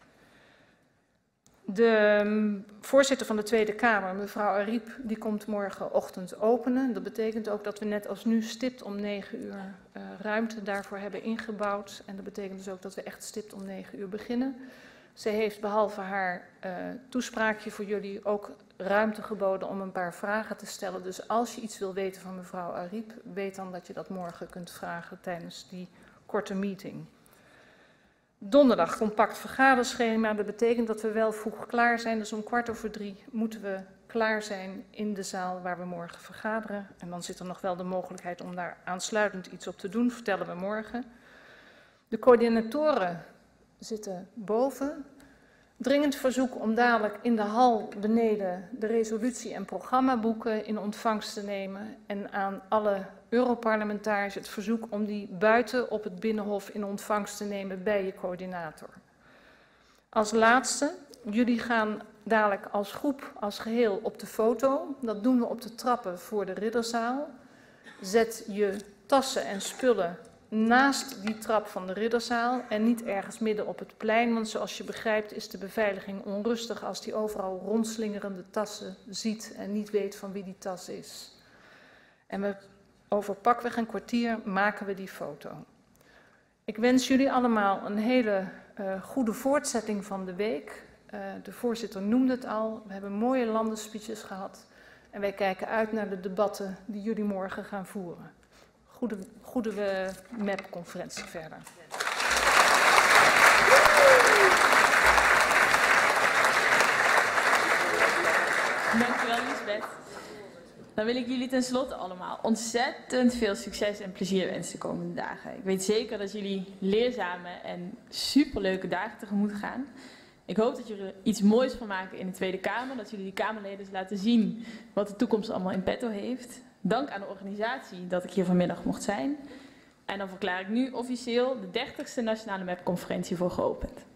De voorzitter van de Tweede Kamer, mevrouw Ariep, die komt morgenochtend openen. Dat betekent ook dat we net als nu stipt om 9 uur ruimte daarvoor hebben ingebouwd. En dat betekent dus ook dat we echt stipt om 9 uur beginnen. Zij heeft behalve haar toespraakje voor jullie ook ruimte geboden om een paar vragen te stellen. Dus als je iets wil weten van mevrouw Ariep, weet dan dat je dat morgen kunt vragen tijdens die korte meeting. Donderdag compact vergaderschema. Dat betekent dat we wel vroeg klaar zijn. Dus om 2:15 moeten we klaar zijn in de zaal waar we morgen vergaderen. En dan zit er nog wel de mogelijkheid om daar aansluitend iets op te doen. Vertellen we morgen. De coördinatoren zitten boven. Dringend verzoek om dadelijk in de hal beneden de resolutie- en programmaboeken in ontvangst te nemen. En aan alle Europarlementariërs het verzoek om die buiten op het Binnenhof in ontvangst te nemen bij je coördinator. Als laatste, jullie gaan dadelijk als groep, als geheel op de foto. Dat doen we op de trappen voor de Ridderzaal. Zet je tassen en spullen naast die trap van de Ridderzaal en niet ergens midden op het plein, want zoals je begrijpt is de beveiliging onrustig als die overal rondslingerende tassen ziet en niet weet van wie die tas is. En we over pakweg een kwartier maken we die foto. Ik wens jullie allemaal een hele goede voortzetting van de week. De voorzitter noemde het al, we hebben mooie landenspeeches gehad en wij kijken uit naar de debatten die jullie morgen gaan voeren. Goede MEP-conferentie verder. Dankjewel, Lisbeth. Dan wil ik jullie tenslotte allemaal ontzettend veel succes en plezier wensen de komende dagen. Ik weet zeker dat jullie leerzame en superleuke dagen tegemoet gaan. Ik hoop dat jullie er iets moois van maken in de Tweede Kamer. Dat jullie die Kamerleden laten zien wat de toekomst allemaal in petto heeft. Dank aan de organisatie dat ik hier vanmiddag mocht zijn. En dan verklaar ik nu officieel de 30e Nationale MEP-conferentie voor geopend.